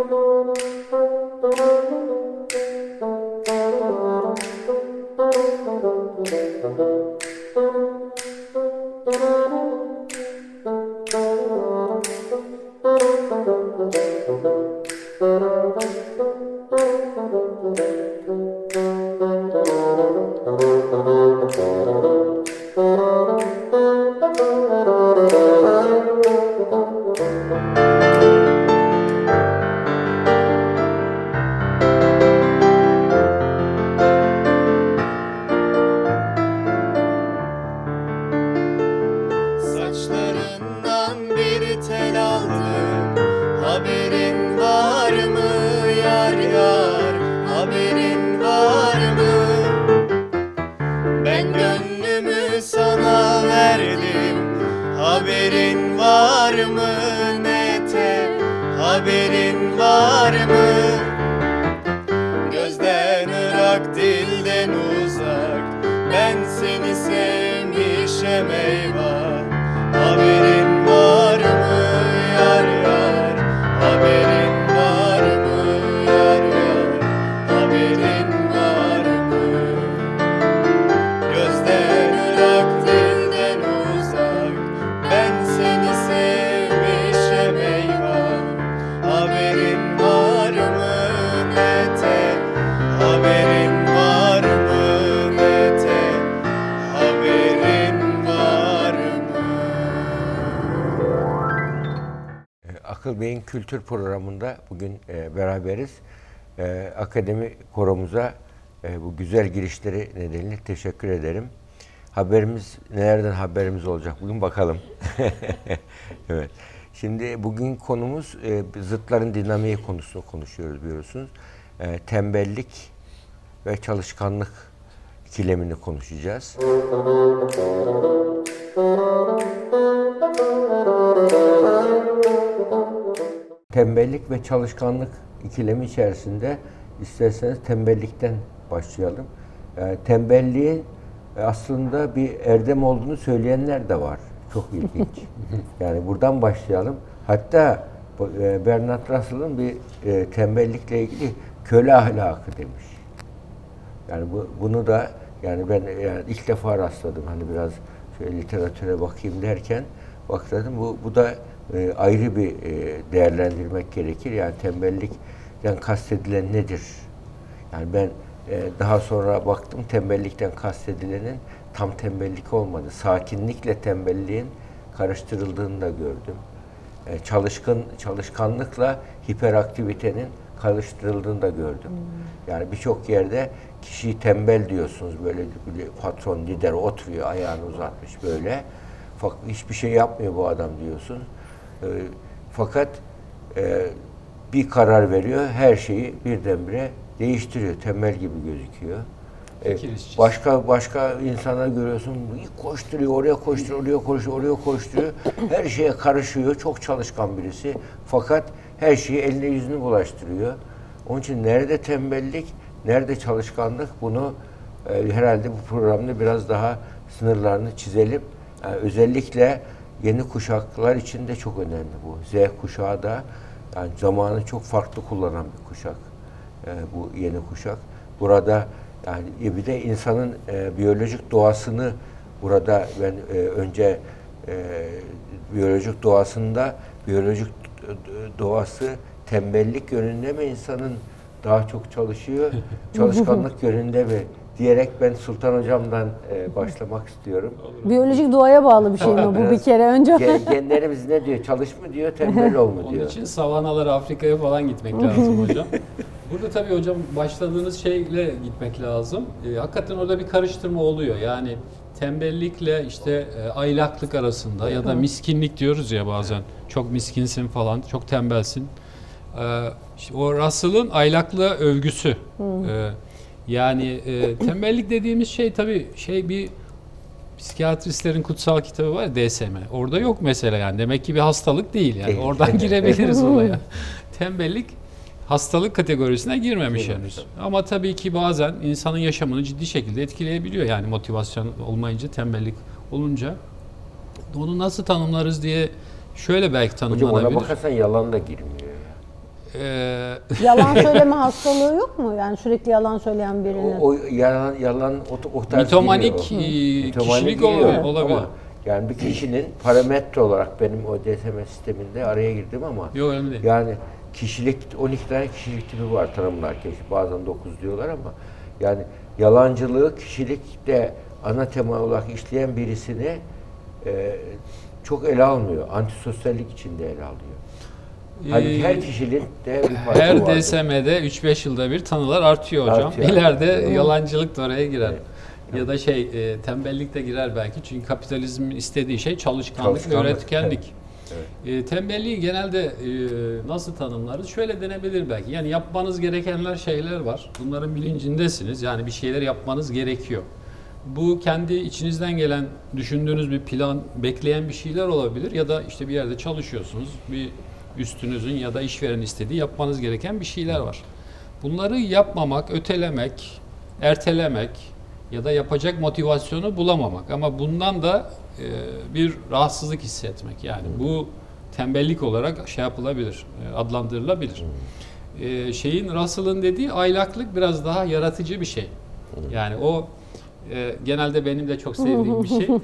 Akıl Beyin Kültür programında bugün beraberiz. Akademi koromuza bu güzel girişleri nedeniyle teşekkür ederim. Nelerden haberimiz olacak bugün bakalım. Evet. Şimdi bugün konumuz zıtların dinamiği konusunu konuşuyoruz biliyorsunuz. Tembellik ve çalışkanlık ikilemini konuşacağız. Tembellik ve çalışkanlık ikilemi içerisinde isterseniz tembellikten başlayalım. Tembelliğin aslında bir erdem olduğunu söyleyenler de var. Çok ilginç. Yani buradan başlayalım. Hatta Bernard Russell'ın bir tembellikle ilgili köle ahlakı demiş. Yani bunu da yani ben ilk defa rastladım. Hani biraz şöyle literatüre bakayım derken baktım bu da ayrı bir değerlendirmek gerekir. Yani tembellikten kastedilen nedir? Yani ben daha sonra baktım tembellikten kastedilenin tam tembellik olmadı. Sakinlikle tembelliğin karıştırıldığını da gördüm. Çalışkanlıkla hiperaktivitenin karıştırıldığını da gördüm. Yani birçok yerde kişiyi tembel diyorsunuz. Böyle patron, lider oturuyor, ayağını uzatmış böyle. Hiçbir şey yapmıyor bu adam diyorsun. Fakat bir karar veriyor, her şeyi birdenbire değiştiriyor. Tembel gibi gözüküyor. Başka insana görüyorsun, koşturuyor, oraya koşturuyor, oraya koşturuyor, oraya koşturuyor. Her şeye karışıyor, çok çalışkan birisi. Fakat her şeyi eline yüzünü bulaştırıyor. Onun için nerede tembellik, nerede çalışkanlık, bunu herhalde bu programda biraz daha sınırlarını çizelim. Yani özellikle yeni kuşaklar için de çok önemli bu. Z kuşağı da yani zamanı çok farklı kullanan bir kuşak. Bu yeni kuşak. Burada yani bir de insanın biyolojik doğasını burada ben önce biyolojik doğası tembellik yönünde mi insanın daha çok çalışıyor, çalışkanlık yönünde mi diyerek ben Sultan Hocam'dan başlamak istiyorum. Biyolojik doğaya bağlı bir şey mi bu bir kere önce? Genlerimiz ne diyor? Çalış mı diyor, tembel ol mu diyor? Onun için savanalara, Afrika'ya falan gitmek lazım hocam. Burada tabii hocam başladığınız şeyle gitmek lazım. Hakikaten orada bir karıştırma oluyor. Yani tembellikle işte aylaklık arasında ya da miskinlik diyoruz ya bazen. Çok miskinsin falan, çok tembelsin. İşte o Russell'ın aylaklığa övgüsü. Yani tembellik dediğimiz şey tabii bir psikiyatristlerin kutsal kitabı var, DSM. Orada yok mesela yani. Demek ki bir hastalık değil yani. Oradan girebiliriz olaya. Tembellik hastalık kategorisine girmemiş henüz. Ama tabii ki bazen insanın yaşamını ciddi şekilde etkileyebiliyor. Yani motivasyon olmayınca, tembellik olunca. Onu nasıl tanımlarız diye şöyle belki tanımlanabilir. Hocam ona bakarsan yalan da girmiyor. Yalan söyleme hastalığı yok mu? Yani sürekli yalan söyleyen birinin. O yalan o tarz mitomanik kişilik olabilir. Ama yani bir kişinin parametre olarak benim o DSM sisteminde araya girdim ama yok, önemli değil. Yani kişilik 12 tane kişilik tipi var tanımlarken. Bazen 9 diyorlar ama yani yalancılığı kişilikte ana tema olarak işleyen birisini çok ele almıyor. Antisosyallik içinde ele alıyor. Halbuki her kişinin de bir parça her vardır. DSM'de 3-5 yılda bir tanılar artıyor hocam. Artıyor. İleride yalancılık da oraya girer. Evet. Ya da tembellik de girer belki. Çünkü kapitalizmin istediği şey çalışkanlık ve üretkenlik. Evet. Tembelliği genelde nasıl tanımlarız? Şöyle denebilir belki. Yani yapmanız gerekenler şeyler var. Bunların bilincindesiniz. Yani bir şeyler yapmanız gerekiyor. Bu kendi içinizden gelen, düşündüğünüz bir plan, bekleyen bir şeyler olabilir. Ya da işte bir yerde çalışıyorsunuz. Bir üstünüzün ya da işveren istediği yapmanız gereken bir şeyler var. Bunları yapmamak, ötelemek, ertelemek ya da yapacak motivasyonu bulamamak. Ama bundan da bir rahatsızlık hissetmek. Yani bu tembellik olarak yapılabilir, adlandırılabilir. Russell'ın dediği aylaklık biraz daha yaratıcı bir şey. Yani o genelde benim de çok sevdiğim bir şey.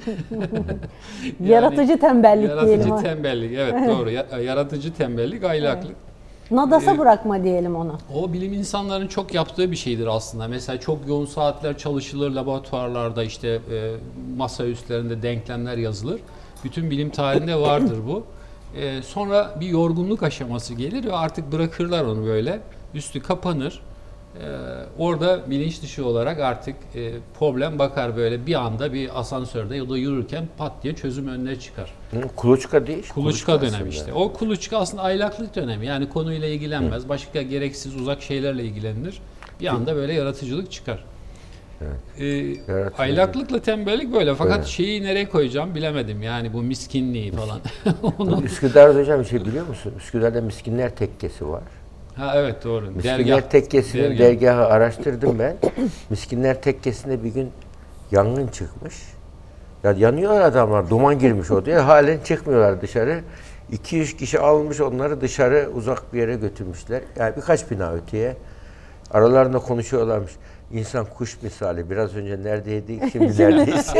Yaratıcı tembellik diyelim. Yaratıcı tembellik, evet doğru. Yaratıcı tembellik, aylaklık. Nadasa bırakma diyelim ona. O bilim insanlarının çok yaptığı bir şeydir aslında. Mesela çok yoğun saatler çalışılır laboratuvarlarda, işte masa üstlerinde denklemler yazılır. Bütün bilim tarihinde vardır bu. Sonra bir yorgunluk aşaması gelir ve artık bırakırlar onu böyle. Üstü kapanır. Orada bilinç dışı olarak artık problem bakar böyle bir anda bir asansörde ya da yürürken pat diye çözüm önüne çıkar. Kuluçka değil. Kuluçka dönemi işte. O kuluçka aslında aylaklık dönemi. Yani konuyla ilgilenmez. Başka gereksiz uzak şeylerle ilgilenir. Bir anda böyle yaratıcılık çıkar. Evet. Aylaklıkla tembellik böyle. Fakat Evet. şeyi nereye koyacağım bilemedim. Yani bu miskinliği falan. Onu... Üsküdar'da hocam bir şey biliyor musun? Üsküdar'da Miskinler Tekkesi var. Ha evet doğru. Miskinler Tekkesi'nin dergahı araştırdım ben. Miskinler Tekkesi'nde bir gün yangın çıkmış. Ya yanıyor adamlar, duman girmiş odaya. Halen çıkmıyorlar dışarı. 2-3 kişi almış onları dışarı uzak bir yere götürmüşler. Yani birkaç bina öteye. Aralarında konuşuyorlarmış. İnsan kuş misali. Biraz önce neredeydik, şimdi neredeyiz?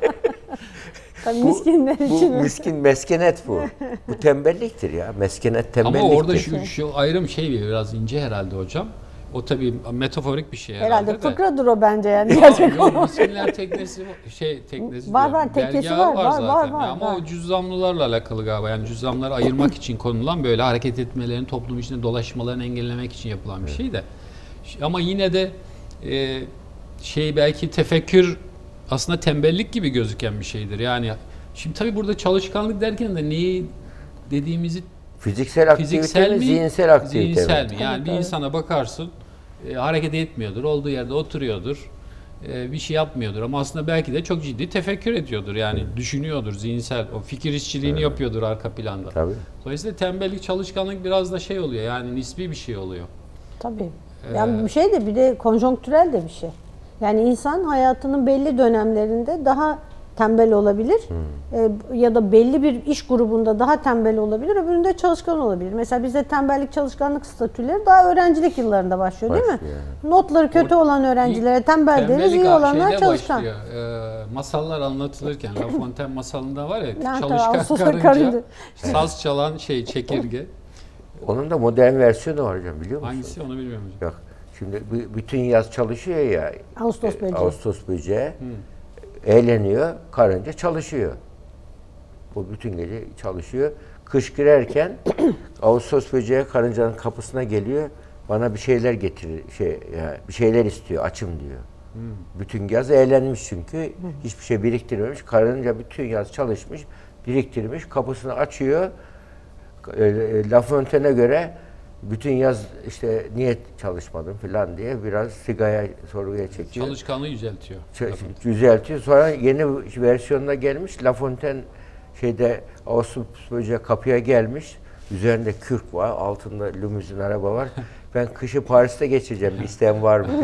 Miskinler için. Bu miskin meskenet bu. Bu tembelliktir ya. Meskenet tembelliktir. Ama orada şu ayrım biraz ince herhalde hocam. O tabii metaforik bir şey herhalde. Herhalde fıkradır o bence yani. Gerçek yok, miskinler teknesi teknesi var tekkesi var zaten. var. Ama o cüzzamlılarla alakalı galiba. Yani cüzzamları ayırmak için konulan böyle hareket etmelerini, toplum içinde dolaşmalarını engellemek için yapılan bir şey de. Ama yine de belki tefekkür aslında tembellik gibi gözüken bir şeydir. Yani şimdi tabii burada çalışkanlık derken de neyi dediğimizi fiziksel aktivite mi, zihinsel aktivite zihinsel mi? mi? Yani bir insana bakarsın hareket etmiyordur, olduğu yerde oturuyordur, bir şey yapmıyordur ama aslında belki de çok ciddi tefekkür ediyordur. Yani düşünüyordur, zihinsel, o fikir işçiliğini yapıyordur arka planda. Tabii. Dolayısıyla tembellik, çalışkanlık biraz da oluyor yani nispi bir şey oluyor. Tabii. Yani bir şey de bir de konjonktürel de bir şey. Yani insan hayatının belli dönemlerinde daha tembel olabilir ya da belli bir iş grubunda daha tembel olabilir, öbüründe çalışkan olabilir. Mesela bizde tembellik, çalışkanlık statüleri daha öğrencilik yıllarında başlıyor değil mi? Notları kötü olan öğrencilere tembel deriz, iyi olanlar çalışkan. Masallar anlatılırken La Fontaine masalında var ya, çalışkan karınca, saz çalan çekirge. Onun da modern versiyonu var hocam, biliyor musun? Hangisi onu bilmiyorum hocam. Yok. Şimdi bütün yaz çalışıyor ya. Ağustos böceği. Eğleniyor, karınca çalışıyor. Bu bütün gece çalışıyor. Kış girerken Ağustos böceği karıncanın kapısına geliyor. Bana bir şeyler getirir, bir şeyler istiyor, açım diyor. Bütün yaz eğlenmiş çünkü. Hiçbir şey biriktirmemiş. Karınca bütün yaz çalışmış, biriktirmiş. Kapısını açıyor. La Fontaine'e göre bütün yaz işte niye çalışmadım falan diye biraz sigaya sorguya çekiyor. Çalışkanlığı yüceltiyor. Yüceltiyor. Sonra yeni versiyonuna gelmiş. La Fontaine Ağustos böceği kapıya gelmiş. Üzerinde kürk var, altında limuzin araba var. Ben kışı Paris'te geçireceğim. Bir isteğin var mı?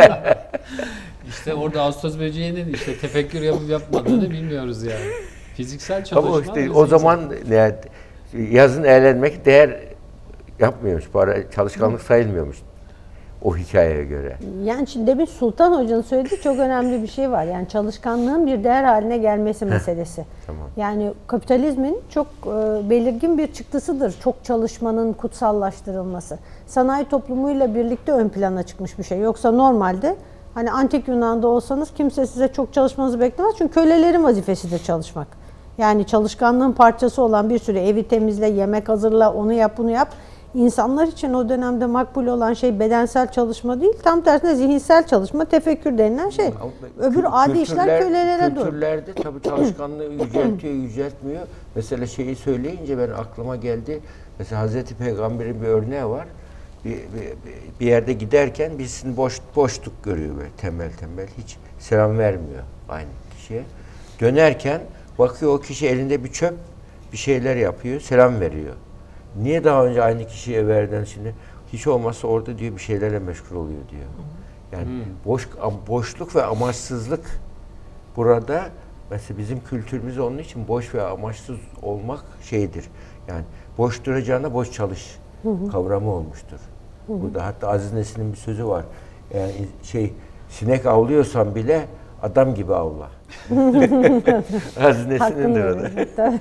İşte orada Ağustos böceğinin tefekkür yapıp yapmadığını bilmiyoruz yani. Fiziksel çalışma. Ama o zaman yazın eğlenmek değer yapmıyormuş. Para çalışkanlık sayılmıyormuş o hikayeye göre. Yani şimdi demin Sultan Hoca'nın söylediği çok önemli bir şey var. Yani çalışkanlığın bir değer haline gelmesi meselesi. Tamam. Yani kapitalizmin çok belirgin bir çıktısıdır. Çok çalışmanın kutsallaştırılması. Sanayi toplumuyla birlikte ön plana çıkmış bir şey. Yoksa normalde hani antik Yunan'da olsanız kimse size çok çalışmanızı beklemez. Çünkü kölelerin vazifesidir çalışmak. Yani çalışkanlığın parçası olan bir sürü evi temizle, yemek hazırla, onu yap, bunu yap. İnsanlar için o dönemde makbul olan şey bedensel çalışma değil, tam tersine zihinsel çalışma, tefekkür denilen şey. Öbür adi işler kölelere dur. Kültürlerde tabii çalışkanlığı yüceltiyor, yüceltmiyor. Mesela şeyi söyleyince ben aklıma geldi. Mesela Hazreti Peygamber'in bir örneği var. Bir yerde giderken birisini boşluk görüyor böyle tembel tembel. Hiç selam vermiyor aynı kişiye. Dönerken bakıyor o kişi elinde bir çöp, bir şeyler yapıyor, selam veriyor. Niye daha önce aynı kişiye verdin şimdi? Hiç olmazsa orada diyor bir şeylerle meşgul oluyor diyor. Yani boşluk ve amaçsızlık burada mesela bizim kültürümüz onun için boş ve amaçsız olmak şeydir. Yani boş duracağına boş çalış kavramı olmuştur. Burada hatta Aziz Nesin'in bir sözü var. Yani sinek avlıyorsan bile adam gibi avla. Aziz Nesin'indir o da.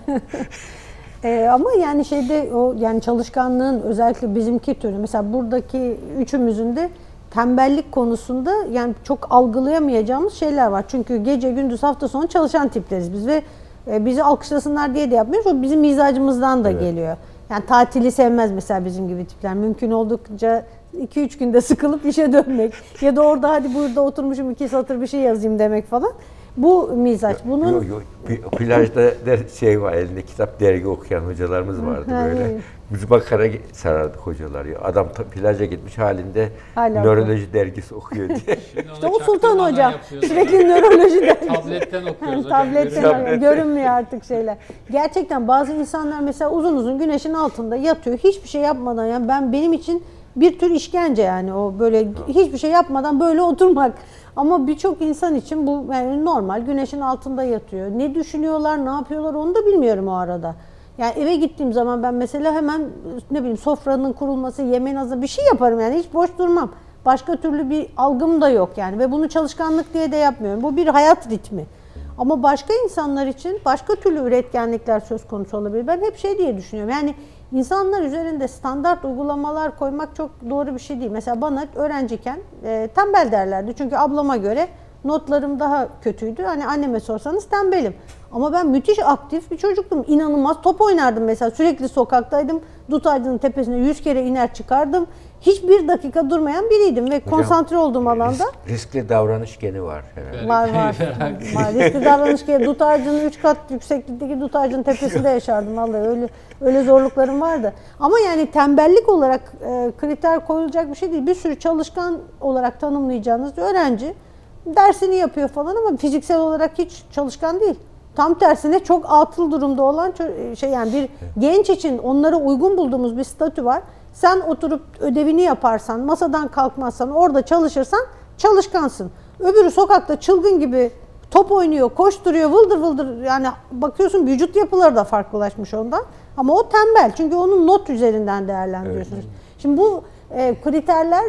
Ama yani yani çalışkanlığın özellikle bizimki türü mesela buradaki üçümüzün de tembellik konusunda yani çok algılayamayacağımız şeyler var. Çünkü gece gündüz hafta sonu çalışan tipleriz biz ve bizi alkışlasınlar diye de yapmıyoruz. O bizim mizacımızdan da geliyor. Yani tatili sevmez mesela bizim gibi tipler. Mümkün oldukça 2-3 günde sıkılıp işe dönmek ya da orada hadi burada oturmuşum 2 satır bir şey yazayım demek falan. Bu mizaç. Bunun plajda şey var, elinde kitap dergi okuyan hocalarımız vardı böyle. Biz bakara sarardık hocalar ya. Adam plaja gitmiş halinde nöroloji dergisi okuyor diye. İşte o Sultan Hoca sürekli nöroloji dergisi. Tabletten okuyoruz. Tabletten görünmüyor artık şeyler. Gerçekten bazı insanlar mesela uzun uzun güneşin altında yatıyor. Hiçbir şey yapmadan yani benim için bir tür işkence yani o böyle hiçbir şey yapmadan böyle oturmak. Ama birçok insan için bu yani normal güneşin altında yatıyor. Ne düşünüyorlar, ne yapıyorlar onu da bilmiyorum o arada. Yani eve gittiğim zaman ben mesela hemen ne bileyim sofranın kurulması, yemeğin hazır bir şey yaparım yani hiç boş durmam. Başka türlü bir algım da yok yani ve bunu çalışkanlık diye de yapmıyorum. Bu bir hayat ritmi. Ama başka insanlar için başka türlü üretkenlikler söz konusu olabilir. Ben hep şey diye düşünüyorum. Yani insanlar üzerinde standart uygulamalar koymak çok doğru bir şey değil. Mesela bana öğrenciyken tembel derlerdi. Çünkü ablama göre notlarım daha kötüydü. Hani anneme sorsanız tembelim. Ama ben müthiş aktif bir çocuktum. İnanılmaz top oynardım mesela. Sürekli sokaktaydım. Dut ağacının tepesine 100 kere iner çıkardım. Hiçbir dakika durmayan biriydim ve konsantre olduğum alanda. Riskli davranış geni var herhalde. Var. Riskli davranış geni. Dut ağacının 3 kat yükseklikteki dut ağacının tepesinde yaşardım. Vallahi öyle zorluklarım vardı. Ama yani tembellik olarak kriter koyulacak bir şey değil. Bir sürü çalışkan olarak tanımlayacağınız öğrenci dersini yapıyor falan ama fiziksel olarak hiç çalışkan değil. Tam tersine çok atıl durumda olan yani bir genç için onlara uygun bulduğumuz bir statü var. Sen oturup ödevini yaparsan, masadan kalkmazsan, orada çalışırsan çalışkansın. Öbürü sokakta çılgın gibi top oynuyor, koşturuyor, vıldır vıldır yani bakıyorsun vücut yapıları da farklılaşmış ondan. Ama o tembel çünkü onun not üzerinden değerlendiriyorsunuz. Evet. Şimdi bu kriterler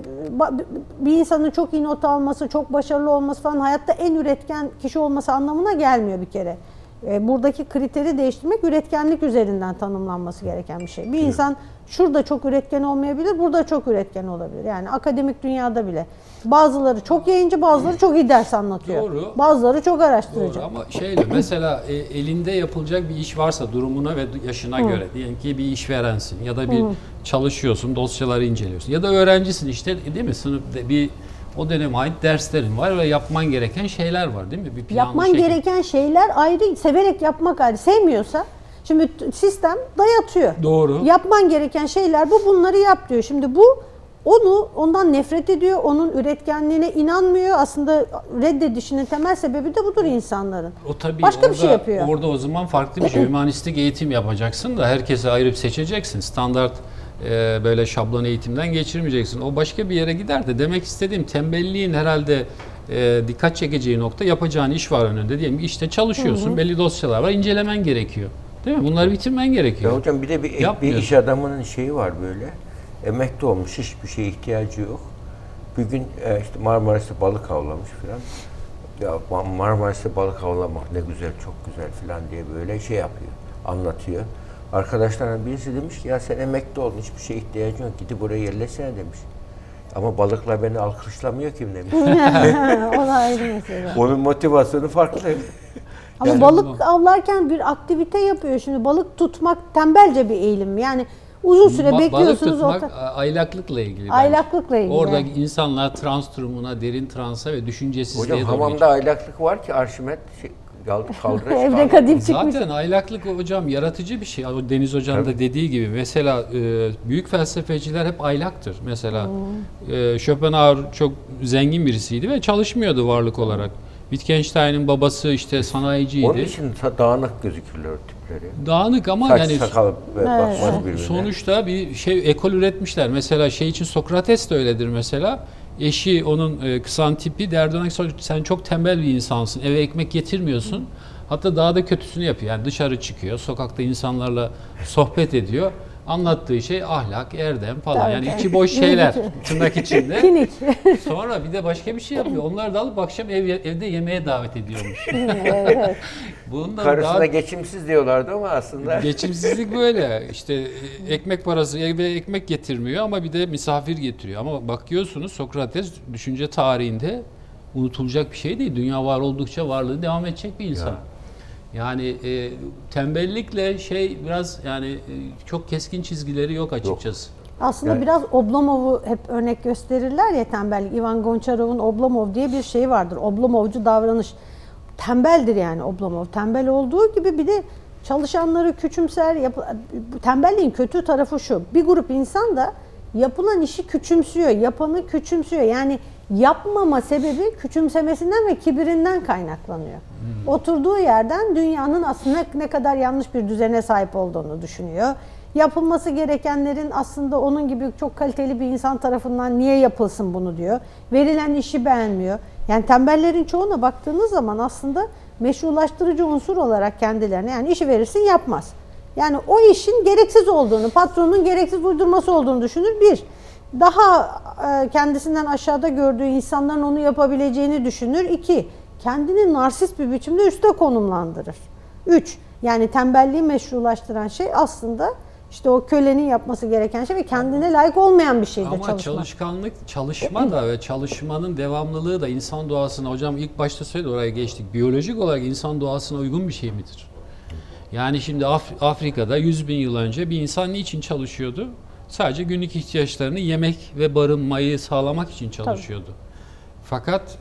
bir insanın çok iyi not alması, çok başarılı olması falan hayatta en üretken kişi olması anlamına gelmiyor bir kere. Buradaki kriteri değiştirmek üretkenlik üzerinden tanımlanması gereken bir şey. Bir insan şurada çok üretken olmayabilir, burada çok üretken olabilir. Yani akademik dünyada bile. Bazıları çok yayıncı, bazıları çok iyi ders anlatıyor. Doğru. Bazıları çok araştırıcı. Doğru ama mesela elinde yapılacak bir iş varsa durumuna ve yaşına göre diyelim ki bir işverensin ya da bir çalışıyorsun, dosyaları inceliyorsun ya da öğrencisin işte değil mi? Sınıfta o döneme ait derslerin var ve yapman gereken şeyler var değil mi? Bir yapman gereken şeyler ayrı, severek yapmak ayrı. Sevmiyorsa şimdi sistem dayatıyor. Doğru. Yapman gereken şeyler bunları yap diyor. Şimdi ondan nefret ediyor, onun üretkenliğine inanmıyor. Aslında reddedişinin temel sebebi de budur insanların. O tabii başka bir şey yapıyor. Orada o zaman farklı bir şey. Hümanistik eğitim yapacaksın da herkese ayırıp seçeceksin. Standart böyle şablon eğitimden geçirmeyeceksin. O başka bir yere gider de demek istediğim tembelliğin herhalde dikkat çekeceği nokta yapacağın iş var önünde. Diyelim ki işte çalışıyorsun, belli dosyalar var, incelemen gerekiyor. Değil mi? Bunları bitirmen gerekiyor. Ya hocam bir de bir iş adamının şeyi var böyle. Emekli olmuş, hiçbir şeye ihtiyacı yok. Bir gün işte Marmaris'te balık avlamış falan. Ya Marmaris'te balık avlamak ne güzel, çok güzel falan diye böyle şey yapıyor, anlatıyor. Arkadaşlarına birisi demiş ki ya sen emekli oldun, hiçbir şeye ihtiyacın yok, gidip oraya yerleşsene demiş. Ama balıklar beni alkışlamıyor kim demiş. O da ayrı mesele. Onun motivasyonu farklı. Ama Yani balık avlarken bir aktivite yapıyor. Şimdi balık tutmak tembelce bir eğilim. Yani uzun süre bekliyorsunuz. Balık tutmak aylaklıkla ilgili. Aylaklıkla ilgili. Orada insanlar trans durumuna, derin transa ve düşüncesizliğe hocam doğru hamamda geçiyor. aylaklık var ki Arşimet kaldırış. Evde kadim çıkmış. Zaten aylaklık hocam yaratıcı bir şey. O Deniz Hoca'nın da dediği gibi. Mesela büyük felsefeciler hep aylaktır. Mesela Schopenhauer çok zengin birisiydi ve çalışmıyordu varlık olarak. Wittgenstein'in babası işte sanayiciydi. Onun için dağınık gözükürler tipleri. Dağınık ama Saç yani sakal bakmaz birbirine. sonuçta bir şey ekol üretmişler. Mesela şey için Sokrates de öyledir mesela. Eşi onun kısantipi derdi ona sen çok tembel bir insansın. Eve ekmek getirmiyorsun. Hatta daha da kötüsünü yapıyor. Yani dışarı çıkıyor. Sokakta insanlarla sohbet ediyor. Anlattığı şey ahlak, erdem falan. Tabii, Yani tabii. içi boş şeyler tırnak içinde. Kinik. Sonra bir de başka bir şey yapıyor. Onları da alıp akşam evde yemeğe davet ediyormuş. Evet. Bundan Karısına daha geçimsiz diyorlardı ama aslında. geçimsizlik böyle. İşte ekmek parası, eve ekmek getirmiyor ama bir de misafir getiriyor. Ama bakıyorsunuz Sokrates düşünce tarihinde unutulacak bir şey değil. Dünya var oldukça varlığı devam edecek bir insan. Yani tembellikle şey biraz yani çok keskin çizgileri yok açıkçası. Aslında Yani- biraz Oblomov'u hep örnek gösterirler ya tembellik. Ivan Gonçarov'un Oblomov diye bir şey vardır. Oblomovcu davranış. Tembeldir yani Oblomov. Tembel olduğu gibi bir de çalışanları küçümser. Tembelliğin kötü tarafı şu. Bir grup insan da yapılan işi küçümsüyor. Yapanı küçümsüyor. Yani yapmama sebebi küçümsemesinden ve kibirinden kaynaklanıyor. Oturduğu yerden dünyanın aslında ne kadar yanlış bir düzene sahip olduğunu düşünüyor. Yapılması gerekenlerin aslında onun gibi çok kaliteli bir insan tarafından niye yapılsın bunu diyor. Verilen işi beğenmiyor. Yani tembellerin çoğuna baktığınız zaman aslında meşrulaştırıcı unsur olarak kendilerine yani işi verirsin yapmaz. Yani o işin gereksiz olduğunu, patronun gereksiz uydurması olduğunu düşünür. Bir, daha kendisinden aşağıda gördüğü insanların onu yapabileceğini düşünür. İki, kendini narsist bir biçimde üste konumlandırır. Üç, yani tembelliği meşrulaştıran şey aslında işte o kölenin yapması gereken şey ve kendine layık olmayan bir şeydir Ama çalışmak. çalışkanlık, çalışma da ve çalışmanın devamlılığı da insan doğasına, hocam ilk başta söyledi oraya geçtik, biyolojik olarak insan doğasına uygun bir şey midir? Yani şimdi Afrika'da 100 bin yıl önce bir insan niçin çalışıyordu? Sadece günlük ihtiyaçlarını yemek ve barınmayı sağlamak için çalışıyordu. Tabii. Fakat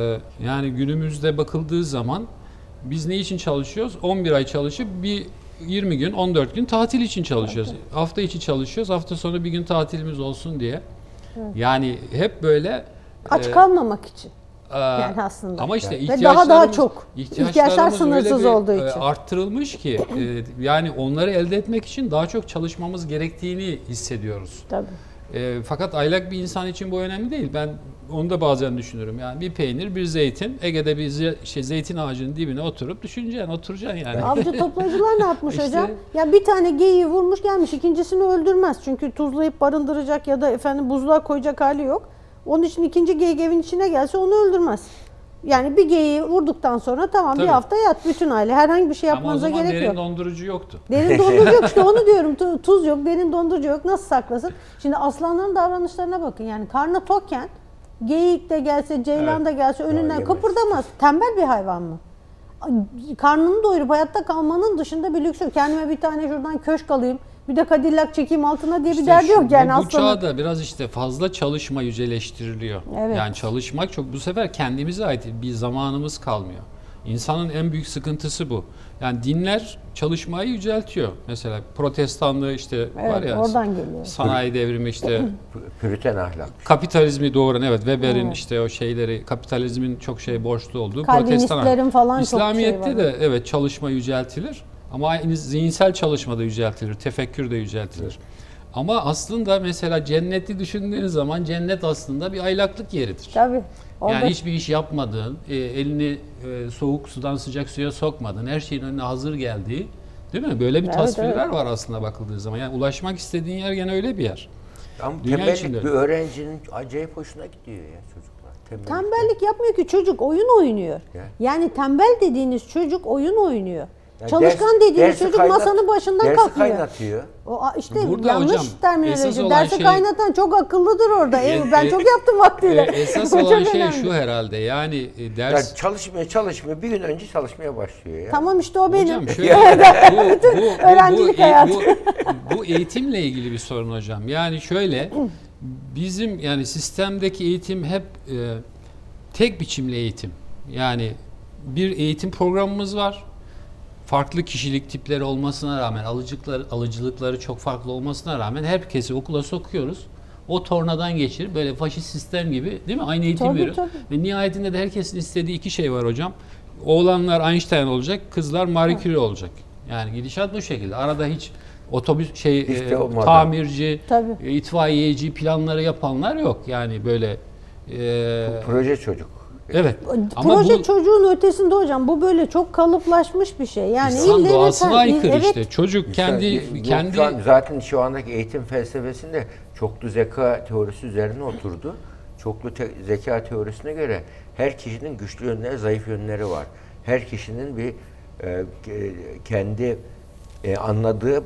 yani günümüzde bakıldığı zaman biz ne için çalışıyoruz? 11 ay çalışıp bir 20 gün, 14 gün tatil için çalışıyoruz. Evet. Hafta içi çalışıyoruz. Hafta sonu bir gün tatilimiz olsun diye. Evet. Yani hep böyle aç kalmamak için. Yani aslında. Ama işte ve daha çok ihtiyaçlar sınırsız olduğu için arttırılmış ki yani onları elde etmek için daha çok çalışmamız gerektiğini hissediyoruz. Tabii. Fakat aylak bir insan için bu önemli değil. Ben onu da bazen düşünürüm. Yani bir peynir, bir zeytin, Ege'de bir zeytin ağacının dibine oturup oturacaksın yani. Avcı toplayıcılar ne yapmış hocam? Ya bir tane geyiği vurmuş gelmiş, ikincisini öldürmez. Çünkü tuzlayıp barındıracak ya da buzluğa koyacak hali yok. Onun için ikinci geyik evin içine gelse onu öldürmez. Yani bir geyiği vurduktan sonra tamam bir hafta yat bütün aile. Herhangi bir şey yapmanıza gerek yok. Ama o zaman derin dondurucu yoktu. Derin dondurucu yok işte onu diyorum. Tuz yok, derin dondurucu yok. Nasıl saklasın? Şimdi aslanların davranışlarına bakın. Yani karnı tokken geyik de gelse, ceylan da gelse önünden kıpırdamaz. Tembel bir hayvan mı? Karnını doyurup hayatta kalmanın dışında bir lüks yok. Kendime bir tane şuradan köşk alayım, bir de Cadillac çekeyim altına diye bir derdi yok yani bu çağda biraz fazla çalışma yüceleştiriliyor. Evet. Yani çalışmak çok bu sefer kendimize ait bir zamanımız kalmıyor. İnsanın en büyük sıkıntısı bu. Yani dinler çalışmayı yüceltiyor. Mesela protestanlığı var ya oradan geliyor. Sanayi devrimi Püriten ahlak. Kapitalizmi doğuran o şeyleri kapitalizmin çok borçlu olduğu protestan ahlak. Falan İslamiyet'te çok de çalışma yüceltilir. Ama zihinsel çalışma da yüceltilir, tefekkür de yüceltilir. Ama aslında mesela cenneti düşündüğünüz zaman cennet aslında bir aylaklık yeridir. Tabii. Yani hiçbir iş yapmadığın, elini soğuk sudan sıcak suya sokmadın, her şeyin önüne hazır geldiği, Değil mi? Böyle bir Evet, tasvirler var aslında bakıldığı zaman. Yani ulaşmak istediğin yer gene öyle bir yer. Ama Dünya tembellik içinde. bir öğrencinin acayip hoşuna gidiyor ya çocuklar. Tembellik yapmıyor ki, çocuk oyun oynuyor. Ya. Yani tembel dediğiniz çocuk oyun oynuyor. Yani Çalışkan dediğiniz dersi çocuk masanın başından dersi kalkmıyor. kaynatıyor. O işte Burada yanlış hocam, esas terminoloji. olan Dersi şey- kaynatan çok akıllıdır orada. Ben çok yaptım vaktiyle. Esas O olan çok şey önemli. şu herhalde. Yani Yani ders çalışmıyor. Bir gün önce çalışmaya başlıyor ya. Tamam işte o benim. hocam şöyle öğrencilik hayatı. bu eğitimle ilgili bir sorun hocam. Yani şöyle bizim yani sistemdeki eğitim hep tek biçimli eğitim. Yani bir eğitim programımız var. Farklı kişilik tipleri olmasına rağmen, alıcılıkları çok farklı olmasına rağmen herkesi okula sokuyoruz. O tornadan geçirip böyle faşist sistem gibi, değil mi? Aynı eğitim Tabii, veriyor. tabii. Ve nihayetinde de herkesin istediği iki şey var hocam. Oğlanlar Einstein olacak, kızlar Marie Curie olacak. Yani gidişat bu şekilde. Arada hiç otobüs İşte olmadı. tamirci, Tabii. itfaiyeci planları yapanlar yok. Yani böyle Proje çocuk. evet. Ama Proje bu çocuğun ötesinde hocam. Bu böyle çok kalıplaşmış bir şey. Yani insan ille de doğasına aykırı evet, işte. Çocuk kendi Şu an zaten şu andaki eğitim felsefesinde çoklu zeka teorisi üzerine oturdu. Çoklu zeka teorisine göre her kişinin güçlü yönleri, zayıf yönleri var. Her kişinin bir kendi anladığı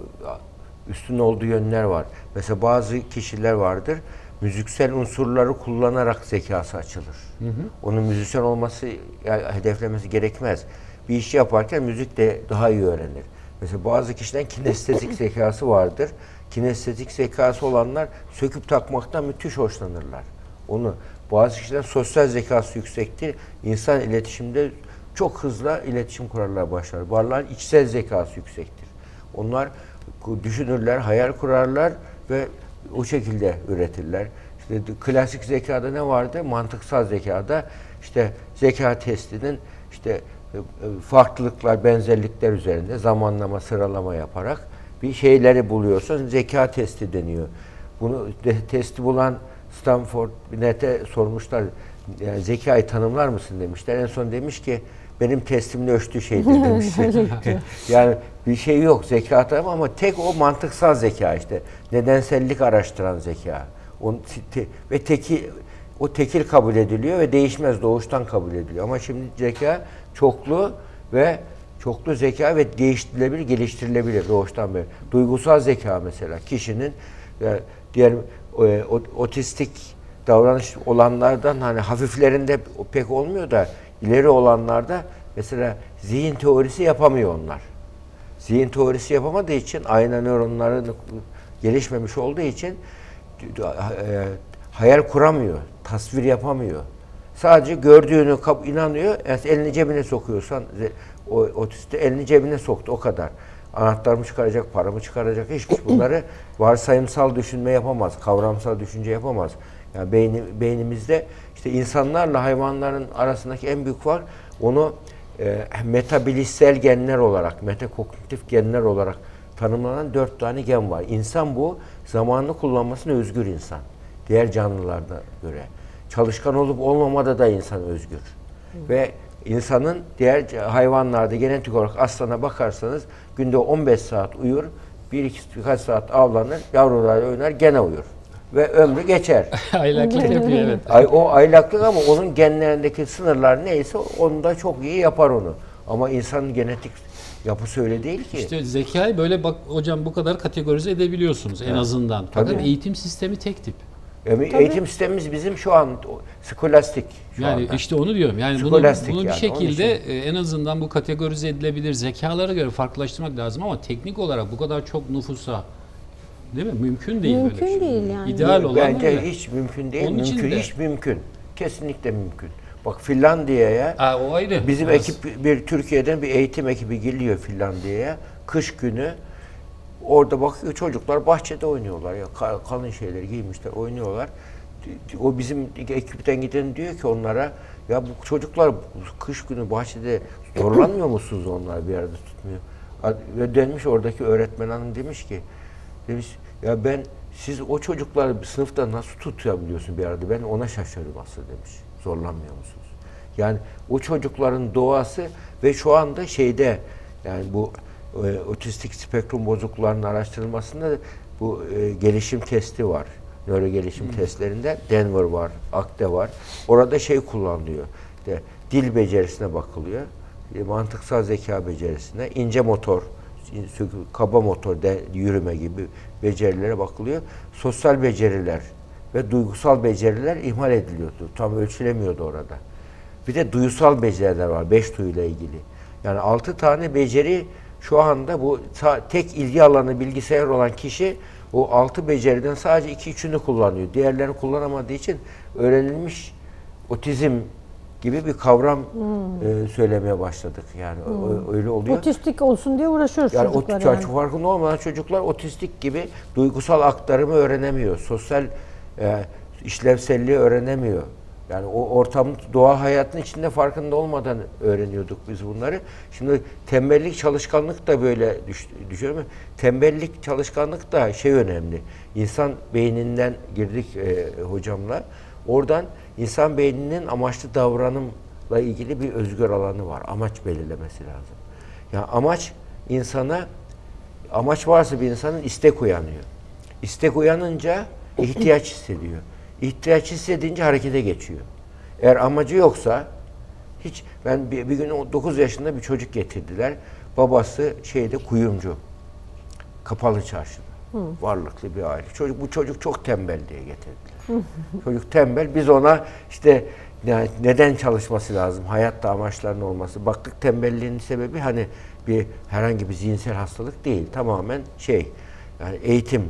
üstün olduğu yönler var. Mesela bazı kişiler vardır. Müziksel unsurları kullanarak zekası açılır. Onun müzisyen olması, hedeflemesi gerekmez. Bir işi yaparken müzik de daha iyi öğrenir. Mesela bazı kişilerin kinestezik zekası vardır. Kinestezik zekası olanlar söküp takmaktan müthiş hoşlanırlar. Bazı kişilerin sosyal zekası yüksektir. İnsan iletişimde çok hızlı iletişim kurarlar, başlar. Varlar içsel zekası yüksektir. Onlar düşünürler, hayal kurarlar ve o şekilde üretirler. İşte klasik zekada ne vardı? Mantıksal zekada işte zeka testinin işte farklılıklar, benzerlikler üzerinde zamanlama, sıralama yaparak bir şeyleri buluyorsun. Zeka testi deniyor. Bunu testi bulan Stanford Net'e sormuşlar. Yani zekayı tanımlar mısın demişler. En son demiş ki benim testimle ölçtüğü şeydir demiş. Yani bir şey yok zeka tanımı ama tek o mantıksal zeka işte. Nedensellik araştıran zeka. Ve o tekil kabul ediliyor ve değişmez, doğuştan kabul ediliyor. Ama şimdi zeka çoklu zeka ve değiştirilebilir, geliştirilebilir doğuştan beri. Duygusal zeka mesela kişinin diğer otistik davranış olanlardan hani hafiflerinde pek olmuyor da ileri olanlarda mesela zihin teorisi yapamıyor onlar. Zihin teorisi yapamadığı için ayna nöronları gelişmemiş olduğu için hayal kuramıyor, tasvir yapamıyor. Sadece gördüğünü inanıyor. Yani elini cebine sokuyorsan o otiste elini cebine soktu o kadar. Anahtarımı çıkaracak, paramı çıkaracak hiçbir bunları varsayımsal düşünme yapamaz, kavramsal düşünce yapamaz. Yani beynimizde işte insanlarla hayvanların arasındaki en büyük fark onu metabilissel genler olarak, metakognitif genler olarak tanımlanan 4 tane gen var. İnsan bu zamanını kullanmasına özgür insan. Diğer canlılarda göre. Çalışkan olup olmamada da insan özgür. Ve insanın diğer hayvanlarda genetik olarak aslana bakarsanız günde 15 saat uyur, birkaç saat avlanır, yavrularla oynar, gene uyur. Ve ömrü geçer. Aylaklık yapıyor evet. O aylaklık ama onun genlerindeki sınırlar neyse onu da çok iyi yapar onu. Ama insanın genetik yapısı öyle değil ki. İşte zekayı böyle bak hocam bu kadar kategorize edebiliyorsunuz en azından. Fakat Tabii. eğitim sistemi tek tip. Eğitim sistemimiz bizim şu an skolastik şu Yani anda. işte onu diyorum. Yani bunu Skolastik bir yani, şekilde en azından bu kategorize edilebilir. Zekalara göre farklılaştırmak lazım ama teknik olarak bu kadar çok nüfusa değil mi? Mümkün değil Mümkün böyle bir şey. değil yani. İdeal olan Bence öyle. hiç mümkün değil. Onun için Mümkün, de- hiç mümkün. Kesinlikle mümkün. Bak Finlandiya'ya O ayrı. bizim Biraz. ekip Türkiye'den bir eğitim ekibi geliyor Finlandiya'ya. Kış günü orada bakıyor çocuklar bahçede oynuyorlar ya kalın şeyleri giymişler oynuyorlar. O bizim ekipten giden diyor ki onlara ya bu çocuklar kış günü bahçede zorlanmıyor musunuz onlar bir arada tutmuyor. Ve dönmüş oradaki öğretmen hanım demiş ya siz o çocukları sınıfta nasıl tutabiliyorsun bir arada ben ona şaşırıyorum aslında demiş. Zorlanmıyor musunuz? Yani o çocukların doğası ve şu anda yani bu otistik spektrum bozuklularının araştırılmasında bu gelişim testi var. Nöro gelişim testlerinde Denver var, Akde var. Orada şey kullanılıyor. İşte dil becerisine bakılıyor. Mantıksal zeka becerisine, ince motor, kaba motor, yürüme gibi becerilere bakılıyor. Sosyal beceriler ve duygusal beceriler ihmal ediliyordu. Tam ölçülemiyordu orada. Bir de duyusal beceriler var, 5 duyuyla ilgili. Yani 6 tane beceri şu anda bu tek ilgi alanı bilgisayar olan kişi o 6 beceriden sadece 2-3'ünü kullanıyor. Diğerlerini kullanamadığı için öğrenilmiş otizm gibi bir kavram söylemeye başladık. Yani öyle oluyor. Otistik olsun diye uğraşıyoruz yani çocuklar. Yani farkında olmadan çocuklar otistik gibi duygusal aktarımı öğrenemiyor. Sosyal işlevselliği öğrenemiyor. Yani o ortam, doğa hayatının içinde farkında olmadan öğreniyorduk biz bunları. Şimdi tembellik, çalışkanlık da böyle düşünüyorum. Tembellik, çalışkanlık da şey önemli. İnsan beyninden girdik hocamla. Oradan insan beyninin amaçlı davranımla ilgili bir özgür alanı var. Amaç belirlemesi lazım. Yani amaç varsa bir insanın istek uyanıyor. İstek uyanınca ihtiyaç hissediyor. İhtiyaç hissedince harekete geçiyor. Eğer amacı yoksa ben bir gün 9 yaşında bir çocuk getirdiler. Babası kuyumcu. Kapalı Çarşı'da. Varlıklı bir aile. Bu çocuk çok tembel diye getirdiler. Çocuk tembel. Biz ona işte neden çalışması lazım? Hayatta amaçlarının olması. Baktık tembelliğinin sebebi herhangi bir zihinsel hastalık değil. Tamamen yani eğitim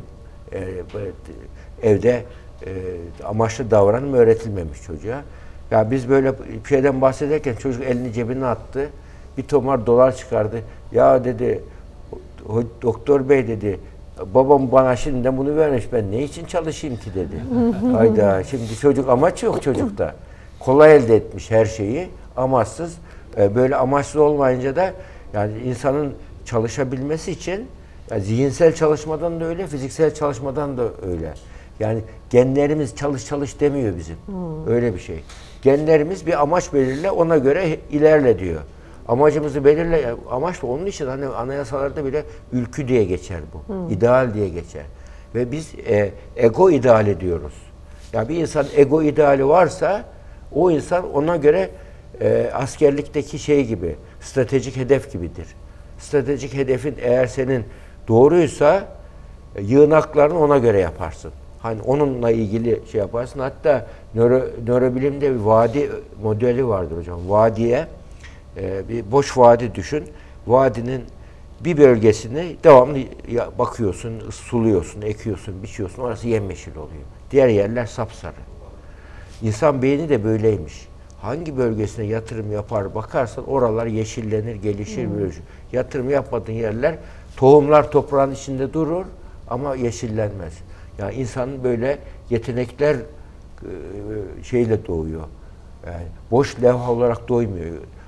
evde amaçlı davranım öğretilmemiş çocuğa. Ya biz böyle bir şeyden bahsederken çocuk elini cebine attı. Bir tomar dolar çıkardı. Ya dedi, doktor bey dedi, babam bana şimdiden bunu vermiş. Ben ne için çalışayım ki dedi. Hayda, şimdi çocuk amaç yok çocukta. Kolay elde etmiş her şeyi. Amaçsız. Böyle amaçsız olmayınca da yani insanın çalışabilmesi için zihinsel çalışmadan da öyle, fiziksel çalışmadan da öyle. Yani genlerimiz çalış demiyor bizim. Öyle bir şey. Genlerimiz bir amaç belirle, ona göre ilerle diyor. Amacımızı belirle, amaç da onun için anayasalarda bile ülkü diye geçer bu. İdeal diye geçer. Ve biz ego ideal ediyoruz. Yani bir insan ego ideali varsa o insan ona göre askerlikteki gibi stratejik hedef gibidir. Stratejik hedefin eğer senin doğruysa yığınaklarını ona göre yaparsın. Onunla ilgili yaparsın. Hatta nörobilimde bir vadi modeli vardır hocam. Vadiye bir boş vadi düşün. Vadinin bir bölgesini devamlı bakıyorsun, suluyorsun, ekiyorsun, biçiyorsun. Orası yemyeşil oluyor. Diğer yerler sapsarı. İnsan beyni de böyleymiş. Hangi bölgesine yatırım yapar bakarsan oralar yeşillenir, gelişir, bölüşür. Yatırım yapmadığın yerler, tohumlar toprağın içinde durur ama yeşillenmez. Yani insanın böyle yetenekler doğuyor. Yani boş levha olarak doymuyor.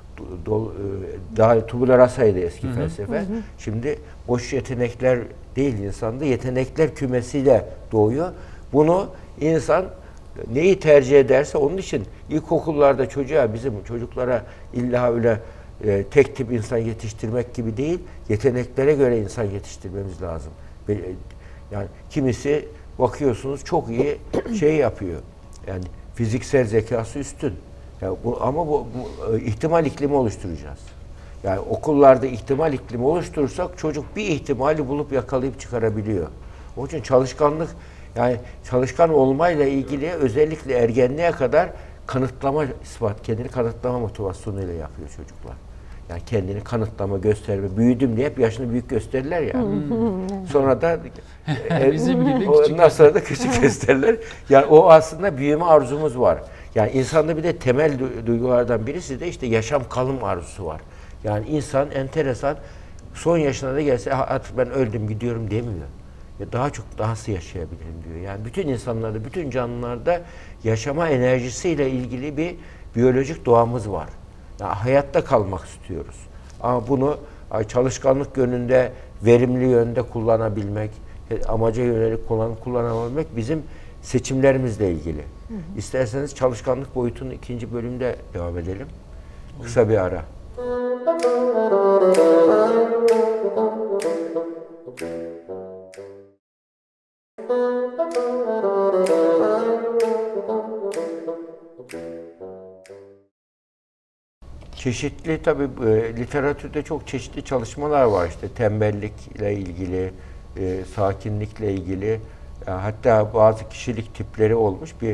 Daha Tubula Rasa'ydı eski felsefe. Şimdi boş yetenekler değil insanda, yetenekler kümesiyle doğuyor. Bunu insan neyi tercih ederse onun için ilkokullarda bizim çocuklara illa öyle tek tip insan yetiştirmek gibi değil, yeteneklere göre insan yetiştirmemiz lazım. Yani kimisi bakıyorsunuz çok iyi yapıyor. Yani fiziksel zekası üstün. Yani ama bu ihtimal iklimi oluşturacağız. Yani okullarda ihtimal iklimi oluşturursak çocuk bir ihtimali bulup yakalayıp çıkarabiliyor. Onun için çalışkan olmayla ilgili özellikle ergenliğe kadar kendini kanıtlama motivasyonuyla yapıyor çocuklar. Yani kendini kanıtlama, gösterme, büyüdüm diye hep yaşını büyük gösterirler ya. Sonra da bizim gibi ondan sonra da küçük gösterirler. Yani o aslında büyüme arzumuz var. Yani insanda bir de temel duygulardan birisi de işte yaşam kalım arzusu var. Yani insan enteresan son yaşına da gelse artık ben öldüm gidiyorum demiyor. Daha çok dahası yaşayabilirim diyor. Yani bütün insanlarda, bütün canlılarda yaşama enerjisiyle ilgili bir biyolojik doğamız var. Yani hayatta kalmak istiyoruz. Ama bunu çalışkanlık yönünde, verimli yönde kullanabilmek, amaca yönelik kullanabilmek bizim seçimlerimizle ilgili. İsterseniz çalışkanlık boyutunun 2. bölümde devam edelim. Kısa bir ara. Çeşitli tabii literatürde çok çeşitli çalışmalar var işte tembellikle ilgili, sakinlikle ilgili, hatta bazı kişilik tipleri olmuş. Bir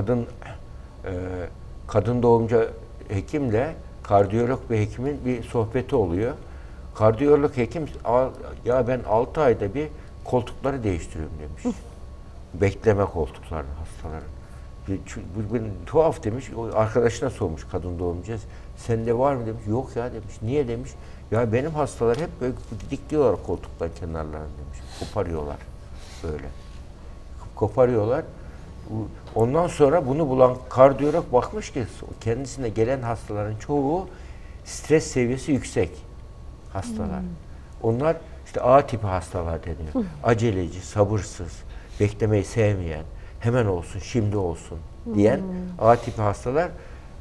kadın doğumcu hekimle kardiyolog bir hekimin bir sohbeti oluyor. Kardiyolog hekim ya ben 6 ayda bir koltukları değiştiriyorum demiş. Bekleme koltuklarını hastaların. Bu tuhaf demiş. O arkadaşına sormuş kadın doğumcu. Sende var mı demiş. Yok ya demiş. Niye demiş. Ya benim hastalar hep böyle dikliyorlar koltuklar kenarlarını demiş. Koparıyorlar. Böyle. Koparıyorlar. Ondan sonra bunu bulan kardiyolog bakmış ki kendisine gelen hastaların çoğu stres seviyesi yüksek hastalar. Onlar işte A tipi hastalar deniyor. Aceleci, sabırsız, beklemeyi sevmeyen, hemen olsun, şimdi olsun diyen A tipi hastalar,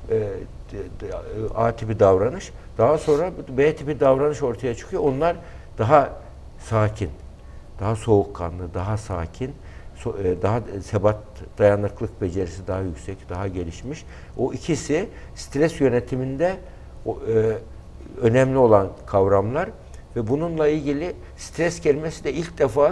A tipi davranış. Daha sonra B tipi davranış ortaya çıkıyor. Onlar daha sakin, daha soğukkanlı, daha sakin, daha sebat, dayanıklılık becerisi daha yüksek, daha gelişmiş. O ikisi stres yönetiminde önemli olan kavramlar ve bununla ilgili stres kelimesi de ilk defa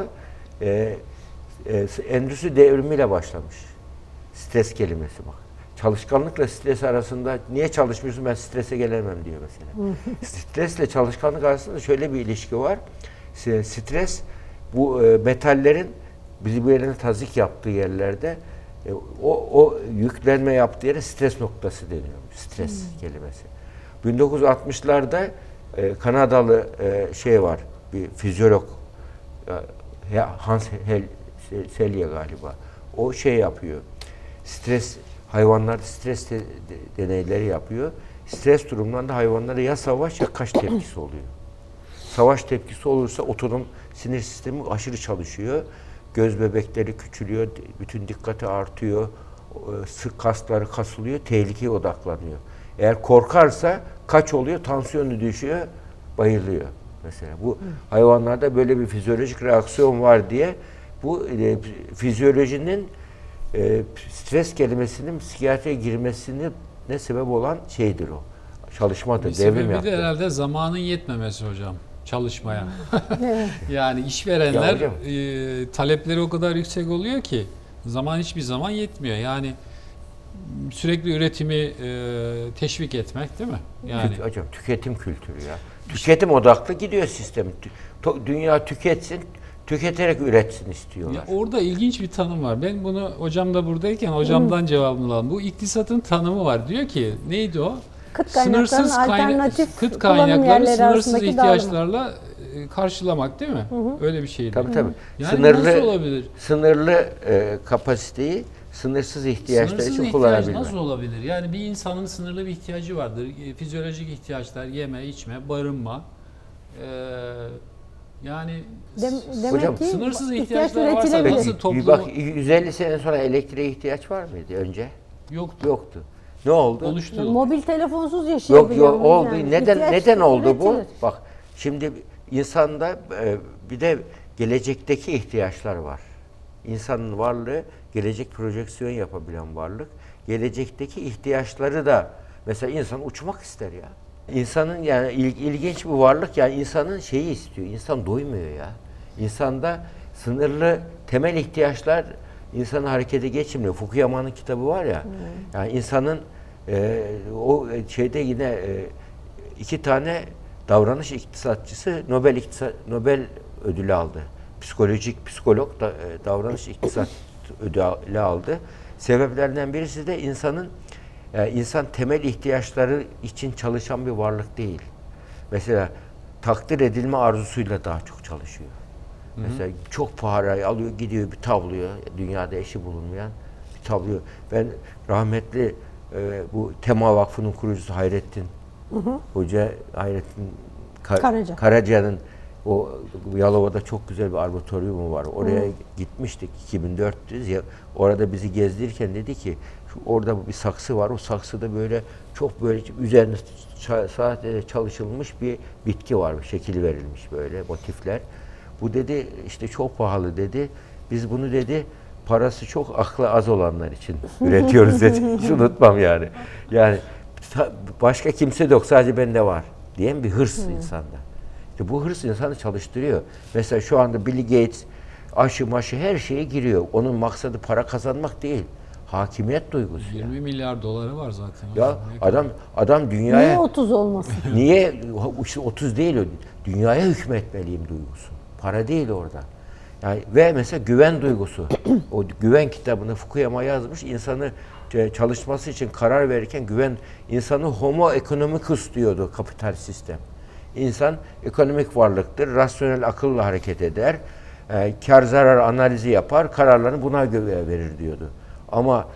endüstri devrimiyle başlamış. Stres kelimesi bak. Çalışkanlıkla stres arasında niye çalışmıyorsun ben strese gelemem diyor mesela. Stresle çalışkanlık arasında şöyle bir ilişki var. Stres bu metallerin birbirine tazik yaptığı yerlerde o yüklenme yaptığı yere stres noktası deniyor. Stres kelimesi. 1960'larda Kanadalı var, bir fizyolog Hans Selye galiba. O yapıyor. Hayvanlarda stres deneyleri yapıyor. Stres durumlarında hayvanlara ya savaş ya kaç tepkisi oluyor. Savaş tepkisi olursa otonom sinir sistemi aşırı çalışıyor. Göz bebekleri küçülüyor, bütün dikkati artıyor, sık kasları kasılıyor, tehlikeye odaklanıyor. Eğer korkarsa kaç oluyor, tansiyonu düşüyor, bayılıyor mesela. Bu hayvanlarda böyle bir fizyolojik reaksiyon var diye bu fizyolojinin stres kelimesinin psikiyatriye girmesine ne sebep olan şeydir o. Çalışmadır, devrim yaptı. Bir de herhalde zamanın yetmemesi hocam çalışmaya. Yani işverenler talepleri o kadar yüksek oluyor ki zaman hiçbir zaman yetmiyor. Yani sürekli üretimi teşvik etmek değil mi? Yani hocam tüketim kültürü ya. Tüketim odaklı gidiyor sistem. Dünya tüketsin, tüketerek üretsin istiyorlar. Ya orada ilginç bir tanım var. Ben bunu hocam da buradayken hocamdan cevabını aldım. Bu iktisatın tanımı var. Diyor ki neydi o? Kıt kaynakların alternatif kullanım yerleri sınırsız arasındaki ihtiyaçlarla karşılamak değil mi? Öyle bir şeydi. Tabii. Yani nasıl olabilir? Sınırlı kapasiteyi sınırsız ihtiyaçlar için kullanabilmek. Nasıl olabilir? Yani bir insanın sınırlı bir ihtiyacı vardır. Fizyolojik ihtiyaçlar, yeme, içme, barınma. Yani demek hocam, ki sınırsız ihtiyaçlar varsa nasıl toplumu... Bak 150 sene sonra elektriğe ihtiyaç var mıydı önce? Yoktu. Ne oldu? Oluştu. Mobil telefonsuz yaşayabiliyor. Yok oldu. Yani. Neden oldu bu? Üretilir. Bak şimdi insanda bir de gelecekteki ihtiyaçlar var. İnsanın varlığı gelecek projeksiyon yapabilen varlık. Gelecekteki ihtiyaçları da mesela insan uçmak ister ya. İnsanın yani ilginç bir varlık yani insanın şeyi istiyor. İnsan doymuyor ya. İnsanda sınırlı temel ihtiyaçlar insanı harekete geçirmiyor. Fukuyama'nın kitabı var ya. Yani insanın o şeyde yine 2 tane davranış iktisatçısı Nobel ödülü aldı. Psikolog da davranış iktisat ödülü aldı. Sebeplerinden birisi de insan temel ihtiyaçları için çalışan bir varlık değil. Mesela takdir edilme arzusuyla daha çok çalışıyor. Mesela çok parayı alıyor, gidiyor bir tabloya, dünyada eşi bulunmayan bir tablo. Ben rahmetli bu Tema Vakfı'nın kurucusu Hayrettin Hoca, Hayrettin Karaca'nın O Yalova'da çok güzel bir arboretumu var. Oraya gitmiştik 2004'tü. Orada bizi gezdirirken dedi ki orada bir saksı var. O saksıda böyle çok böyle üzerine sadece çalışılmış bir bitki var. Şekil verilmiş böyle motifler. Bu dedi işte çok pahalı dedi. Biz bunu dedi parası çok aklı az olanlar için üretiyoruz dedi. Hiç unutmam yani. Yani başka kimse de yok, sadece bende var diyen bir hırs insanda. İşte bu hırs insanı çalıştırıyor. Mesela şu anda Bill Gates aşı maşı her şeye giriyor. Onun maksadı para kazanmak değil. Hakimiyet duygusu. 20 milyar doları var zaten. Ya adam dünyaya... Niye 30 olmasın? Niye? İşte 30 değil o. Dünyaya hükmetmeliyim duygusu. Para değil orada. Yani ve mesela güven duygusu. O güven kitabını Fukuyama yazmış. İnsanı çalışması için karar verirken güven, insanı homo economicus diyordu kapital sistem. İnsan ekonomik varlıktır. Rasyonel akılla hareket eder. Kar zarar analizi yapar. Kararlarını buna göre verir diyordu. Ama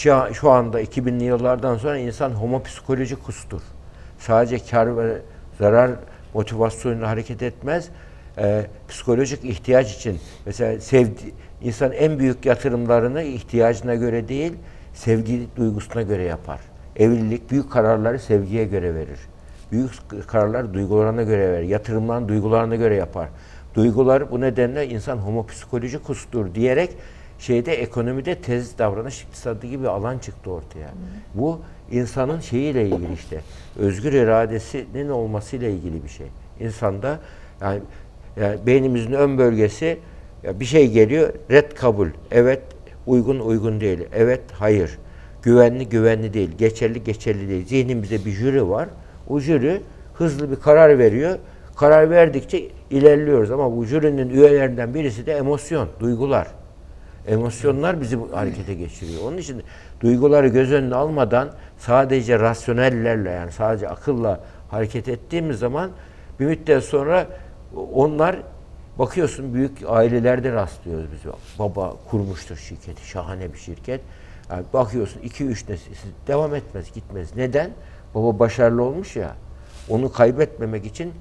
şu anda 2000'li yıllardan sonra insan homo psikolojicus'tur. Sadece kar ve zarar motivasyonuyla hareket etmez. Psikolojik ihtiyaç için mesela insan en büyük yatırımlarını ihtiyacına göre değil, sevgi duygusuna göre yapar. Evlilik büyük kararları sevgiye göre verir. Büyük kararlar duygularına göre verir. Yatırımlarını duygularına göre yapar. Duygular bu nedenle insan homo psikolojicus'tur diyerek ekonomide tez davranış iktisadı gibi bir alan çıktı ortaya. Bu insanın şeyiyle ilgili işte. Özgür iradesinin olmasıyla ilgili bir şey. İnsanda yani beynimizin ön bölgesi bir şey geliyor, red kabul. Evet, uygun değil. Evet, hayır. Güvenli değil. Geçerli değil. Zihnimizde bir jüri var. O jüri hızlı bir karar veriyor. Karar verdikçe ilerliyoruz ama bu jürinin üyelerinden birisi de emosyon, duygular. Emosyonlar bizi harekete geçiriyor. Onun için duyguları göz önüne almadan sadece rasyonellerle yani sadece akılla hareket ettiğimiz zaman bir müddet sonra onlar bakıyorsun büyük ailelerde rastlıyoruz biz. Baba kurmuştur şirketi, şahane bir şirket. Yani bakıyorsun 2-3 nesil devam etmez, gitmez. Neden? Baba başarılı olmuş ya. Onu kaybetmemek için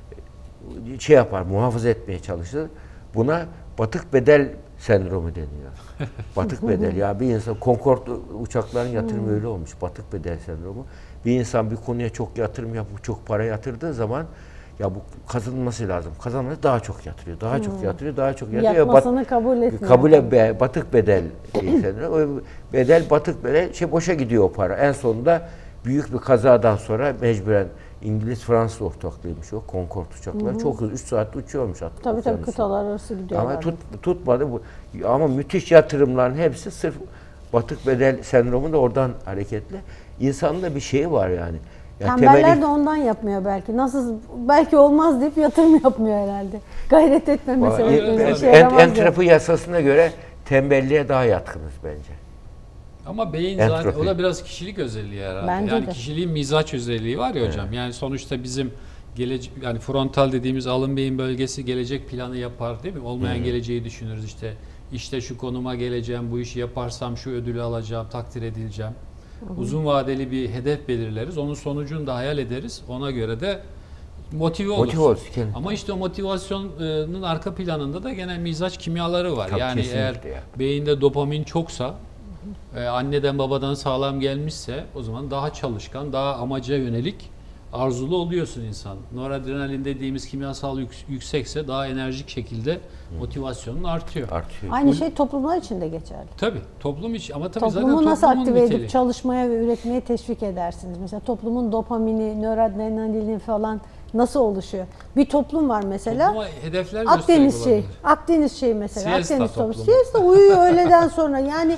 muhafaza etmeye çalışır. Buna batık bedel sendromu deniyor. Batık bedel. Ya bir insan Concorde uçakların yatırımı öyle olmuş. Batık bedel sendromu. Bir insan bir konuya çok yatırım yapıp çok para yatırdığı zaman ya bu kazanılması lazım. Kazanması daha çok yatırıyor. Daha çok yatırıyor. Daha çok yatırıyor. Yapmasını kabul etmiyor. Batık bedel sendromu. Batık bedel boşa gidiyor o para. En sonunda büyük bir kazadan sonra mecburen İngiliz-Fransız ortaklığıymış o Concorde uçakları. Çok hızlı 3 saatte uçuyormuş hatta. Tabii kıtalar arası gidiyorlar. Ama tutmadı bu. Ama müthiş yatırımların hepsi sırf batık bedel sendromu da oradan hareketli. İnsanın bir şeyi var yani. Tembeller de ondan yapmıyor belki. Belki olmaz deyip yatırım yapmıyor herhalde. Gayret etmeme sebebiyle. Entropi yasasına göre tembelliğe daha yatkınız bence. Ama beyin zaten o da biraz kişilik özelliği herhalde. Bence yani de. Kişiliğin mizaç özelliği var ya hocam. Yani sonuçta bizim yani frontal dediğimiz alın beyin bölgesi gelecek planı yapar değil mi? Olmayan geleceği düşünürüz işte şu konuma geleceğim, bu işi yaparsam şu ödülü alacağım, takdir edileceğim. Uzun vadeli bir hedef belirleriz. Onun sonucunu da hayal ederiz. Ona göre de motive oluruz. Ama işte o motivasyonun arka planında da gene mizaç kimyaları var. Yani eğer beyinde dopamin çoksa, anneden babadan sağlam gelmişse o zaman daha çalışkan, daha amaca yönelik arzulu oluyorsun insan. Noradrenalin dediğimiz kimyasal yüksekse daha enerjik şekilde motivasyonun artıyor. Aynı şey toplumlar için de geçerli. Tabii toplum için ama tabii toplumu zaten nasıl aktive niteliği. edip çalışmaya ve üretmeye teşvik edersiniz? Mesela toplumun dopamini, noradrenalini falan nasıl oluşuyor? Bir toplum var mesela. Topluma hedefler Akdeniz mesela. Siesta Siesta uyuyor öğleden sonra. Yani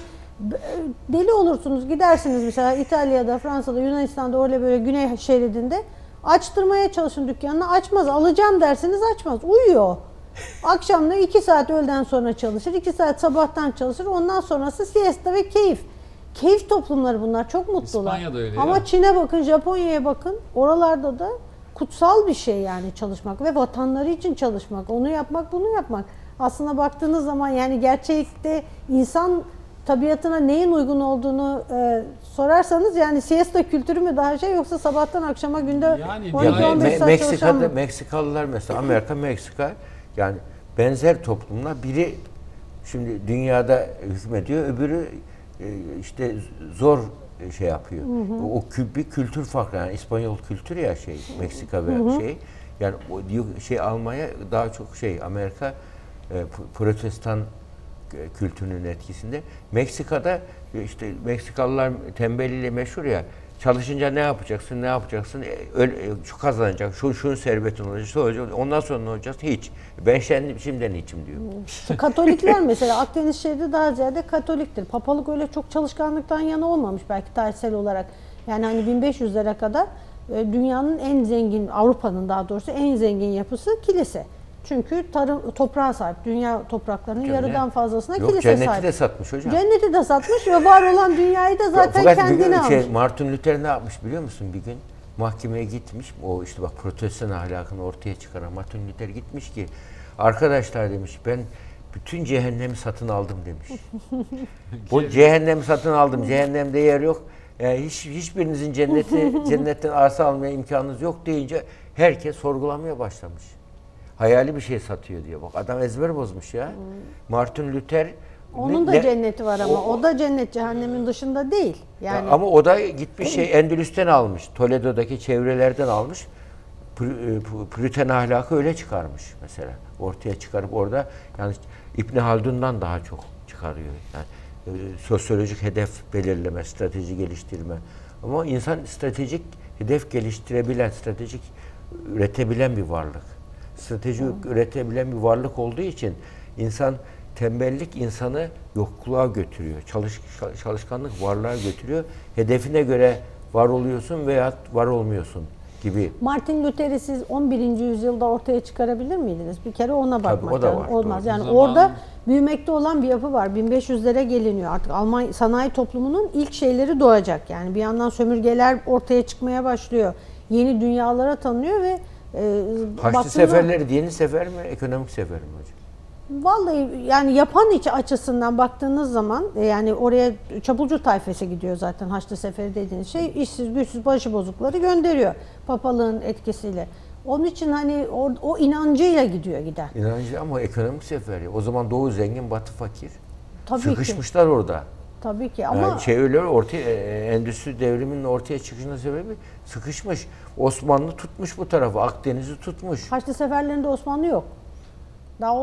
deli olursunuz, gidersiniz mesela İtalya'da, Fransa'da, Yunanistan'da öyle böyle güney şeridinde açtırmaya çalışın dükkanını, açmaz. Alacağım derseniz açmaz. Uyuyor. Akşamda 2 saat öğleden sonra çalışır, 2 saat sabahtan çalışır. Ondan sonrası siesta ve keyif. Keyif toplumları bunlar. Çok mutlular. İspanya'da öyle. Ama ya. Çin'e bakın, Japonya'ya bakın. Oralarda da kutsal bir şey yani çalışmak ve vatanları için çalışmak. Onu yapmak, bunu yapmak. Aslında baktığınız zaman yani gerçekte insan tabiatına neyin uygun olduğunu sorarsanız yani siesta kültürü mü daha şey yoksa sabahtan akşama günde Yani 12-15 saat çalışan mı? Meksikalılar mesela Amerika, Meksika yani benzer toplumlar biri şimdi dünyada hükmediyor, öbürü işte zor şey yapıyor. O bir kültür farkı yani İspanyol kültürü ya şey Meksika ve şey yani o şey Almanya daha çok şey Amerika Protestan kültürünün etkisinde. Meksika'da işte Meksikalılar tembelliğiyle meşhur ya. Çalışınca ne yapacaksın, ne yapacaksın? Şu kazanacak, şunun servetin olacak, şu olacak. Ondan sonra ne olacak? Hiç. Ben şimdiden içim diyor. Katolikler mesela Akdeniz şeridi daha ziyade Katoliktir. Papalık öyle çok çalışkanlıktan yana olmamış belki tarihsel olarak. Yani hani 1500'lere kadar dünyanın en zengin, Avrupa'nın daha doğrusu en zengin yapısı kilise. Çünkü toprağa sahip. Dünya topraklarının yarıdan fazlasına kilise sahip. Cenneti de satmış hocam. Cenneti de satmış ve var olan dünyayı da zaten kendine almış. Martin Luther ne yapmış biliyor musun bir gün? Mahkemeye gitmiş. O işte bak protestan ahlakını ortaya çıkaran Martin Luther gitmiş ki arkadaşlar demiş ben bütün cehennemi satın aldım demiş. Bu cehennemi satın aldım. Cehennemde yer yok. Yani hiçbirinizin cennetten arsa almaya imkanınız yok deyince herkes sorgulamaya başlamış. Hayali bir şey satıyor diyor. Bak adam ezber bozmuş ya. Martin Luther onun da cenneti var ama o da cennet cehennemin dışında değil. Yani ama o da gitmiş Endülüs'ten almış. Toledo'daki çevrelerden almış. Püriten ahlakı öyle çıkarmış mesela. Ortaya çıkarıp orada yani İbn Haldun'dan daha çok çıkarıyor. Yani sosyolojik hedef belirleme, strateji geliştirme. Ama insan stratejik hedef geliştirebilen, stratejik üretebilen bir varlık. Strateji üretebilen bir varlık olduğu için tembellik insanı yokluğa götürüyor. Çalışkanlık varlığa götürüyor. Hedefine göre var oluyorsun veya var olmuyorsun gibi. Martin Luther'i siz 11. yüzyılda ortaya çıkarabilir miydiniz? Bir kere ona bakmak lazım. Olmaz. Yani orada büyümekte olan bir yapı var. 1500'lere geliniyor. Artık Alman sanayi toplumunun ilk şeyleri doğacak. Yani bir yandan sömürgeler ortaya çıkmaya başlıyor. Yeni dünyalara tanınıyor ve Haçlı seferleri yeni sefer mi, ekonomik sefer mi hocam? Vallahi yani yapan içi açısından baktığınız zaman yani oraya çapulcu tayfesi gidiyor zaten Haçlı Seferi dediğiniz şey işsiz güçsüz başıbozukları gönderiyor papalığın etkisiyle. Onun için hani o inancıyla gider. İnancı ama ekonomik seferi. O zaman Doğu zengin, Batı fakir. Tabii sıkışmışlar ki. Orada. Tabii ki ama yani öyle endüstri devriminin ortaya çıkışının sebebi sıkışmış. Osmanlı tutmuş bu tarafı, Akdeniz'i tutmuş. Haçlı seferlerinde Osmanlı yok. Daha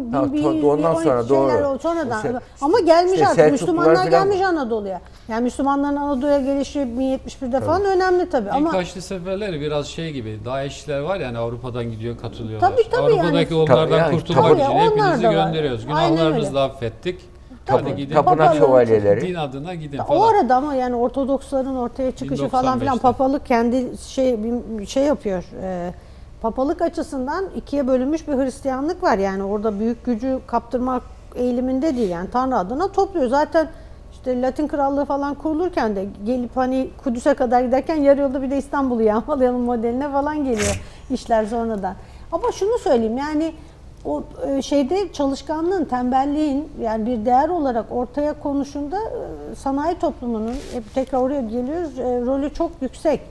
ondan sonra doğru. Sonradan. Ama gelmiş artık Müslümanlar gelmiş Anadolu'ya. Yani Müslümanların Anadolu'ya gelişi 1071'de falan önemli tabii. İlk Haçlı seferleri biraz şey gibi, DAEŞ'ler var yani Avrupa'dan gidiyor katılıyorlar. Tabii, Avrupa'daki yani, onlardan kurtulmak için hepinizi gönderiyoruz. Aynen Günahlarınızı da affettik. Hadi gidin. Tapınak şövalyeleri. Din adına gidin falan. O arada ama yani Ortodoksların ortaya çıkışı falan filan papalık kendi şey yapıyor. Papalık açısından ikiye bölünmüş bir Hristiyanlık var. Yani orada büyük gücü kaptırmak eğiliminde değil. Yani Tanrı adına topluyor. Zaten işte Latin Krallığı falan kurulurken de gelip hani Kudüs'e kadar giderken yarı yolda bir de İstanbul'u yağmalayalım modeline falan geliyor işler sonradan. Ama şunu söyleyeyim yani o şeyde çalışkanlığın, tembelliğin yani bir değer olarak ortaya konuşunda sanayi toplumunun tekrar oraya geliyoruz rolü çok yüksek.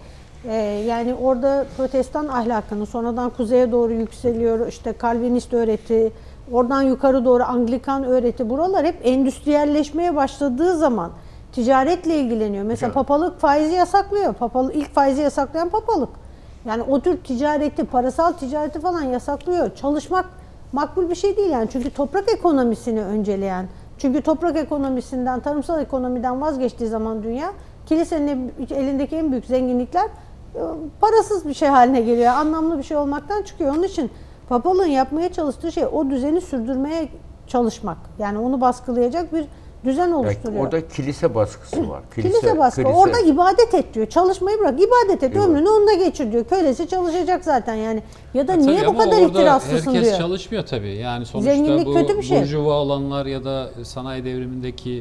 Yani orada protestan ahlakını sonradan kuzeye doğru yükseliyor. İşte Calvinist öğreti, oradan yukarı doğru Anglikan öğreti. Buralar hep endüstriyelleşmeye başladığı zaman ticaretle ilgileniyor. Mesela papalık faizi yasaklıyor. İlk faizi yasaklayan papalık. Yani o tür ticareti, parasal ticareti falan yasaklıyor. Çalışmak makbul bir şey değil yani. Çünkü toprak ekonomisini önceleyen, çünkü toprak ekonomisinden, tarımsal ekonomiden vazgeçtiği zaman dünya, kilisenin elindeki en büyük zenginlikler parasız bir şey haline geliyor. Anlamlı bir şey olmaktan çıkıyor. Onun için papalığın yapmaya çalıştığı şey o düzeni sürdürmeye çalışmak. Yani onu baskılayacak bir düzen oluşturuyor. Yani orada kilise baskısı var. Kilise baskı. Orada ibadet et diyor. Çalışmayı bırak. İbadet et. Ömrünü onunla geçir diyor. Kölesi çalışacak zaten yani. Ya da niye bu kadar ihtiraslısın diyor. Herkes çalışmıyor tabii. Yani sonuçta zenginlik bu kötü bir şey. burjuva olanlar ya da sanayi devrimindeki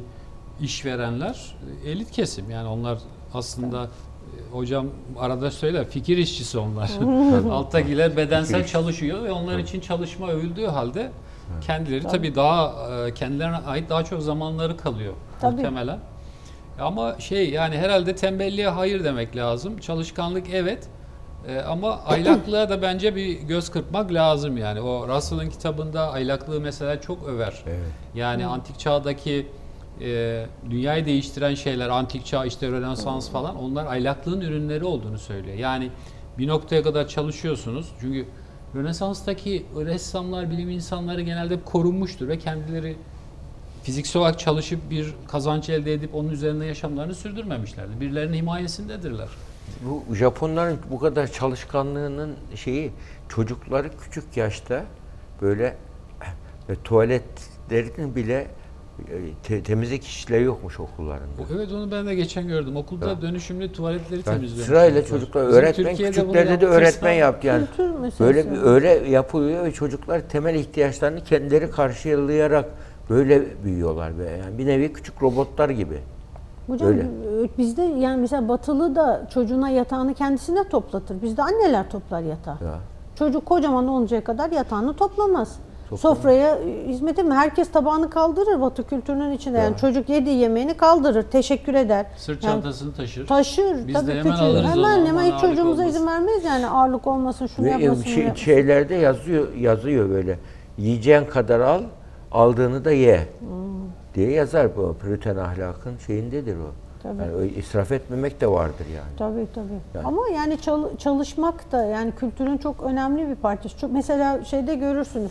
işverenler elit kesim. Yani onlar aslında hocam arada söyler fikir işçisi onlar. Alttakiler bedensel çalışıyor ve onlar için çalışma övüldüğü halde kendileri tabii daha kendilerine ait daha çok zamanları kalıyor muhtemelen. Ama yani herhalde tembelliğe hayır demek lazım. Çalışkanlık evet. Ama aylaklığa da bence bir göz kırpmak lazım yani. O Russell'ın kitabında aylaklığı mesela çok över. Evet. Yani antik çağdaki dünyayı değiştiren şeyler, antik çağ işte Rönesans falan, onlar aylaklığın ürünleri olduğunu söylüyor. Yani bir noktaya kadar çalışıyorsunuz. Çünkü Rönesans'taki ressamlar, bilim insanları genelde korunmuştur ve kendileri fiziksel olarak çalışıp bir kazanç elde edip onun üzerinde yaşamlarını sürdürmemişlerdir. Birilerinin himayesindedirler. Bu Japonların bu kadar çalışkanlığının çocukları küçük yaşta böyle tuvaletlerinin bile temizlik işleri yokmuş okullarında. Evet, onu ben de geçen gördüm. Okulda dönüşümlü tuvaletleri temizliyormuş. Sırayla çocuklar, öğretmen küçüklerde de öğretmen yaptı yani. Böyle öyle yapılıyor ve çocuklar temel ihtiyaçlarını kendileri karşılayarak böyle büyüyorlar yani bir nevi küçük robotlar gibi. Hocam bizde yani mesela Batılı da çocuğuna yatağını kendisine toplatır. Bizde anneler toplar yatağı. Ya. Çocuk kocaman oluncaya kadar yatağını toplamaz. Sofraya hizmet mi? Herkes tabağını kaldırır Batı kültürünün içinde. Yani çocuk yediği yemeğini kaldırır, teşekkür eder. Sırt çantasını taşır. Taşır. Biz tabii de hemen alırız hemen hiç çocuğumuza izin vermeyiz yani ağırlık olmasın, şunu yapmasın. Şeylerde yazıyor böyle. Yiyeceğin kadar al, aldığını da ye. Diye yazar bu. Püriten ahlakın şeyindedir o. Tabii. Yani öyle israf etmemek de vardır yani. Tabii. Yani. Ama yani çalışmak da yani kültürün çok önemli bir parçası. Mesela şeyde görürsünüz.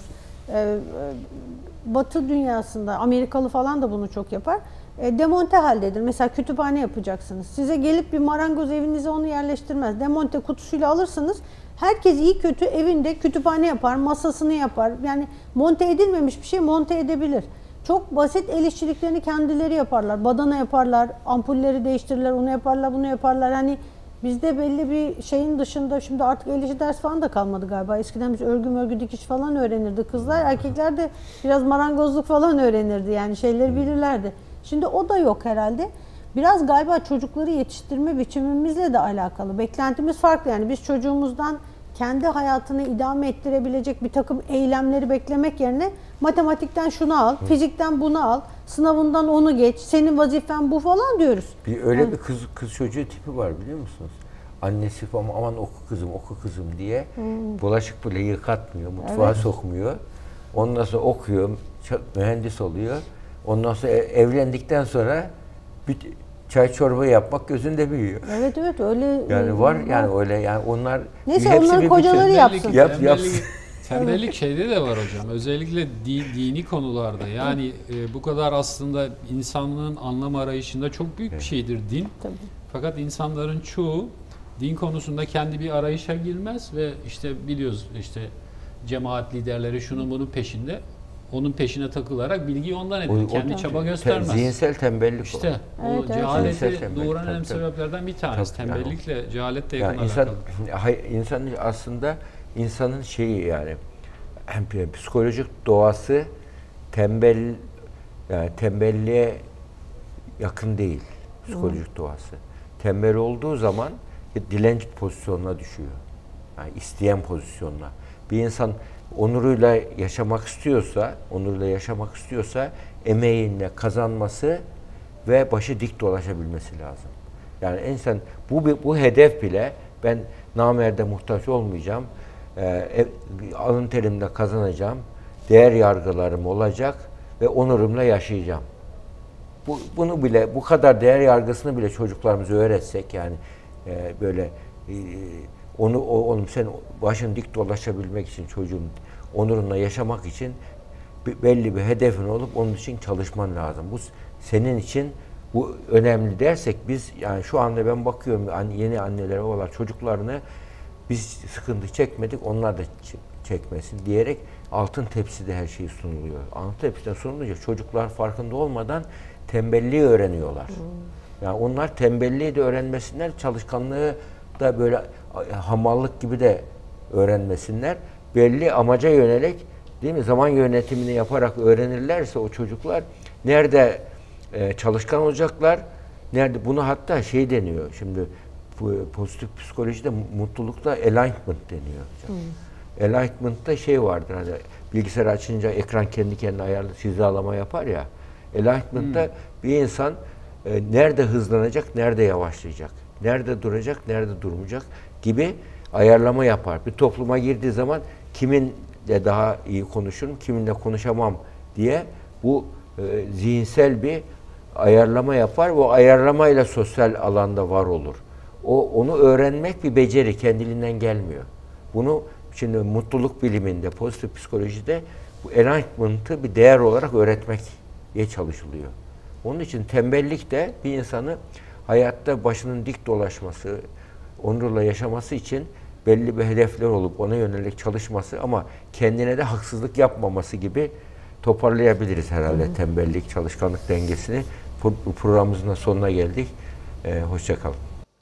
Batı dünyasında Amerikalı falan da bunu çok yapar. Demonte haldedir. Mesela kütüphane yapacaksınız. Size gelip bir marangoz evinize onu yerleştirmez. Demonte kutusuyla alırsınız. Herkes iyi kötü evinde kütüphane yapar, masasını yapar. Yani monte edilmemiş bir şey monte edebilir. Çok basit el işçiliklerini kendileri yaparlar. Badana yaparlar, ampulleri değiştirirler, onu yaparlar, bunu yaparlar. Hani bizde belli bir şeyin dışında şimdi artık el işi ders falan da kalmadı galiba. Eskiden biz örgü dikiş falan öğrenirdi kızlar. Erkekler de biraz marangozluk falan öğrenirdi. Yani şeyleri bilirlerdi. Şimdi o da yok herhalde. Biraz galiba çocukları yetiştirme biçimimizle de alakalı. Beklentimiz farklı. Yani biz çocuğumuzdan kendi hayatını idame ettirebilecek bir takım eylemleri beklemek yerine matematikten şunu al, fizikten bunu al, sınavından onu geç, senin vazifen bu falan diyoruz. Öyle bir kız çocuğu tipi var biliyor musunuz? Annesi falan aman oku kızım diye bulaşık bile yıkatmıyor, mutfağa sokmuyor. Ondan sonra okuyor, mühendis oluyor. Ondan sonra evlendikten sonra çay çorba yapmak gözünde büyüyor. Evet öyle. Yani var yani öyle yani onlar neyse hepsi onların kocaları yapsın. Yapsın. Tembellik şeyde de var hocam. Özellikle dini konularda. Yani bu kadar aslında insanlığın anlam arayışında çok büyük bir şeydir din. Tabii. Fakat insanların çoğu din konusunda kendi bir arayışa girmez ve işte biliyoruz işte cemaat liderleri şunun bunun peşinde. Onun peşine takılarak bilgiyi ondan edinir. Kendi çaba göstermez. Zihinsel tembellik İşte o cehaleti doğuran en sebeplerden bir tanesi. Tembellikle cehalet de yakın alakalı. İnsan aslında insanın şeyi yani psikolojik doğası tembelliğe yakın değil psikolojik doğası. Tembel olduğu zaman dilenci pozisyonuna düşüyor. Yani isteyen pozisyonuna. Bir insan onuruyla yaşamak istiyorsa emeğinle kazanması ve başı dik dolaşabilmesi lazım. Yani insan bu hedef bile ben namerde muhtaç olmayacağım, alın terimle kazanacağım, değer yargılarım olacak ve onurumla yaşayacağım. Bunu bile bu kadar değer yargısını bile çocuklarımıza öğretsek yani böyle sen başın dik dolaşabilmek için çocuğun onurunla yaşamak için belli bir hedefin olup onun için çalışman lazım. Bu senin için bu önemli dersek biz yani şu anda ben bakıyorum yeni annelere olan çocuklarını biz sıkıntı çekmedik onlar da çekmesin diyerek altın tepside her şey sunuluyor. Altın tepside sunulunca çocuklar farkında olmadan tembelliği öğreniyorlar. Yani onlar tembelliği de öğrenmesinler, çalışkanlığı da böyle hamallık gibi de öğrenmesinler. Belli amaca yönelik değil mi? Zaman yönetimini yaparak öğrenirlerse o çocuklar nerede çalışkan olacaklar, nerede bunu hatta şey deniyor. Şimdi pozitif psikolojide mutlulukta alignment deniyor. Alignment'ta şey vardır hani bilgisayarı açınca ekran kendi kendine ayarlı hizalama yapar ya. Alignment'ta bir insan nerede hızlanacak, nerede yavaşlayacak, nerede duracak, nerede durmayacak gibi ayarlama yapar. Bir topluma girdiği zaman kiminle daha iyi konuşurum, kiminle konuşamam diye bu zihinsel bir ayarlama yapar. O ayarlamayla sosyal alanda var olur. Onu öğrenmek bir beceri, kendiliğinden gelmiyor. Bunu şimdi mutluluk biliminde, pozitif psikolojide bu alignment'ı bir değer olarak öğretmeye çalışılıyor. Onun için tembellik de bir insanı hayatta başının dik dolaşması, onurla yaşaması için belli bir hedefler olup ona yönelik çalışması ama kendine de haksızlık yapmaması gibi toparlayabiliriz herhalde tembellik, çalışkanlık dengesini. Bu programımızın da sonuna geldik. Hoşça kalın.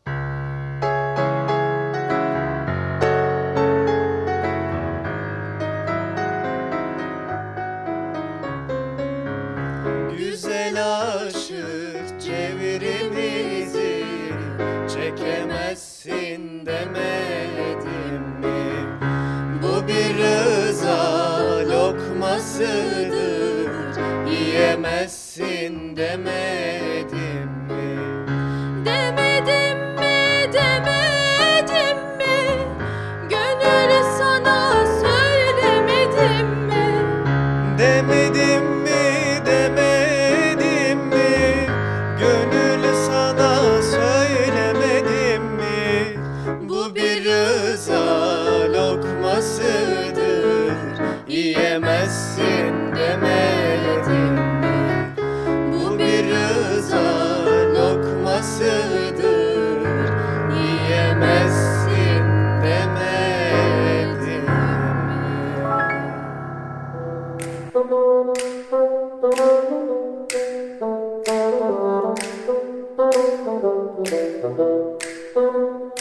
Güzel aşık çevirimizi çekemezsin demedim mi? Bu bir rıza lokmasıdır, yiyemezsin demedim mi? Demedim mi, demedim mi? Gönül sana söylemedim mi? Demedim mi, demedim mi? Gönül sana söylemedim mi? Bu bir rıza lokmasıdır, yiyemezsin demedim mi? Bu bir rıza lokmasıdır, yiyemezsin demedim mi?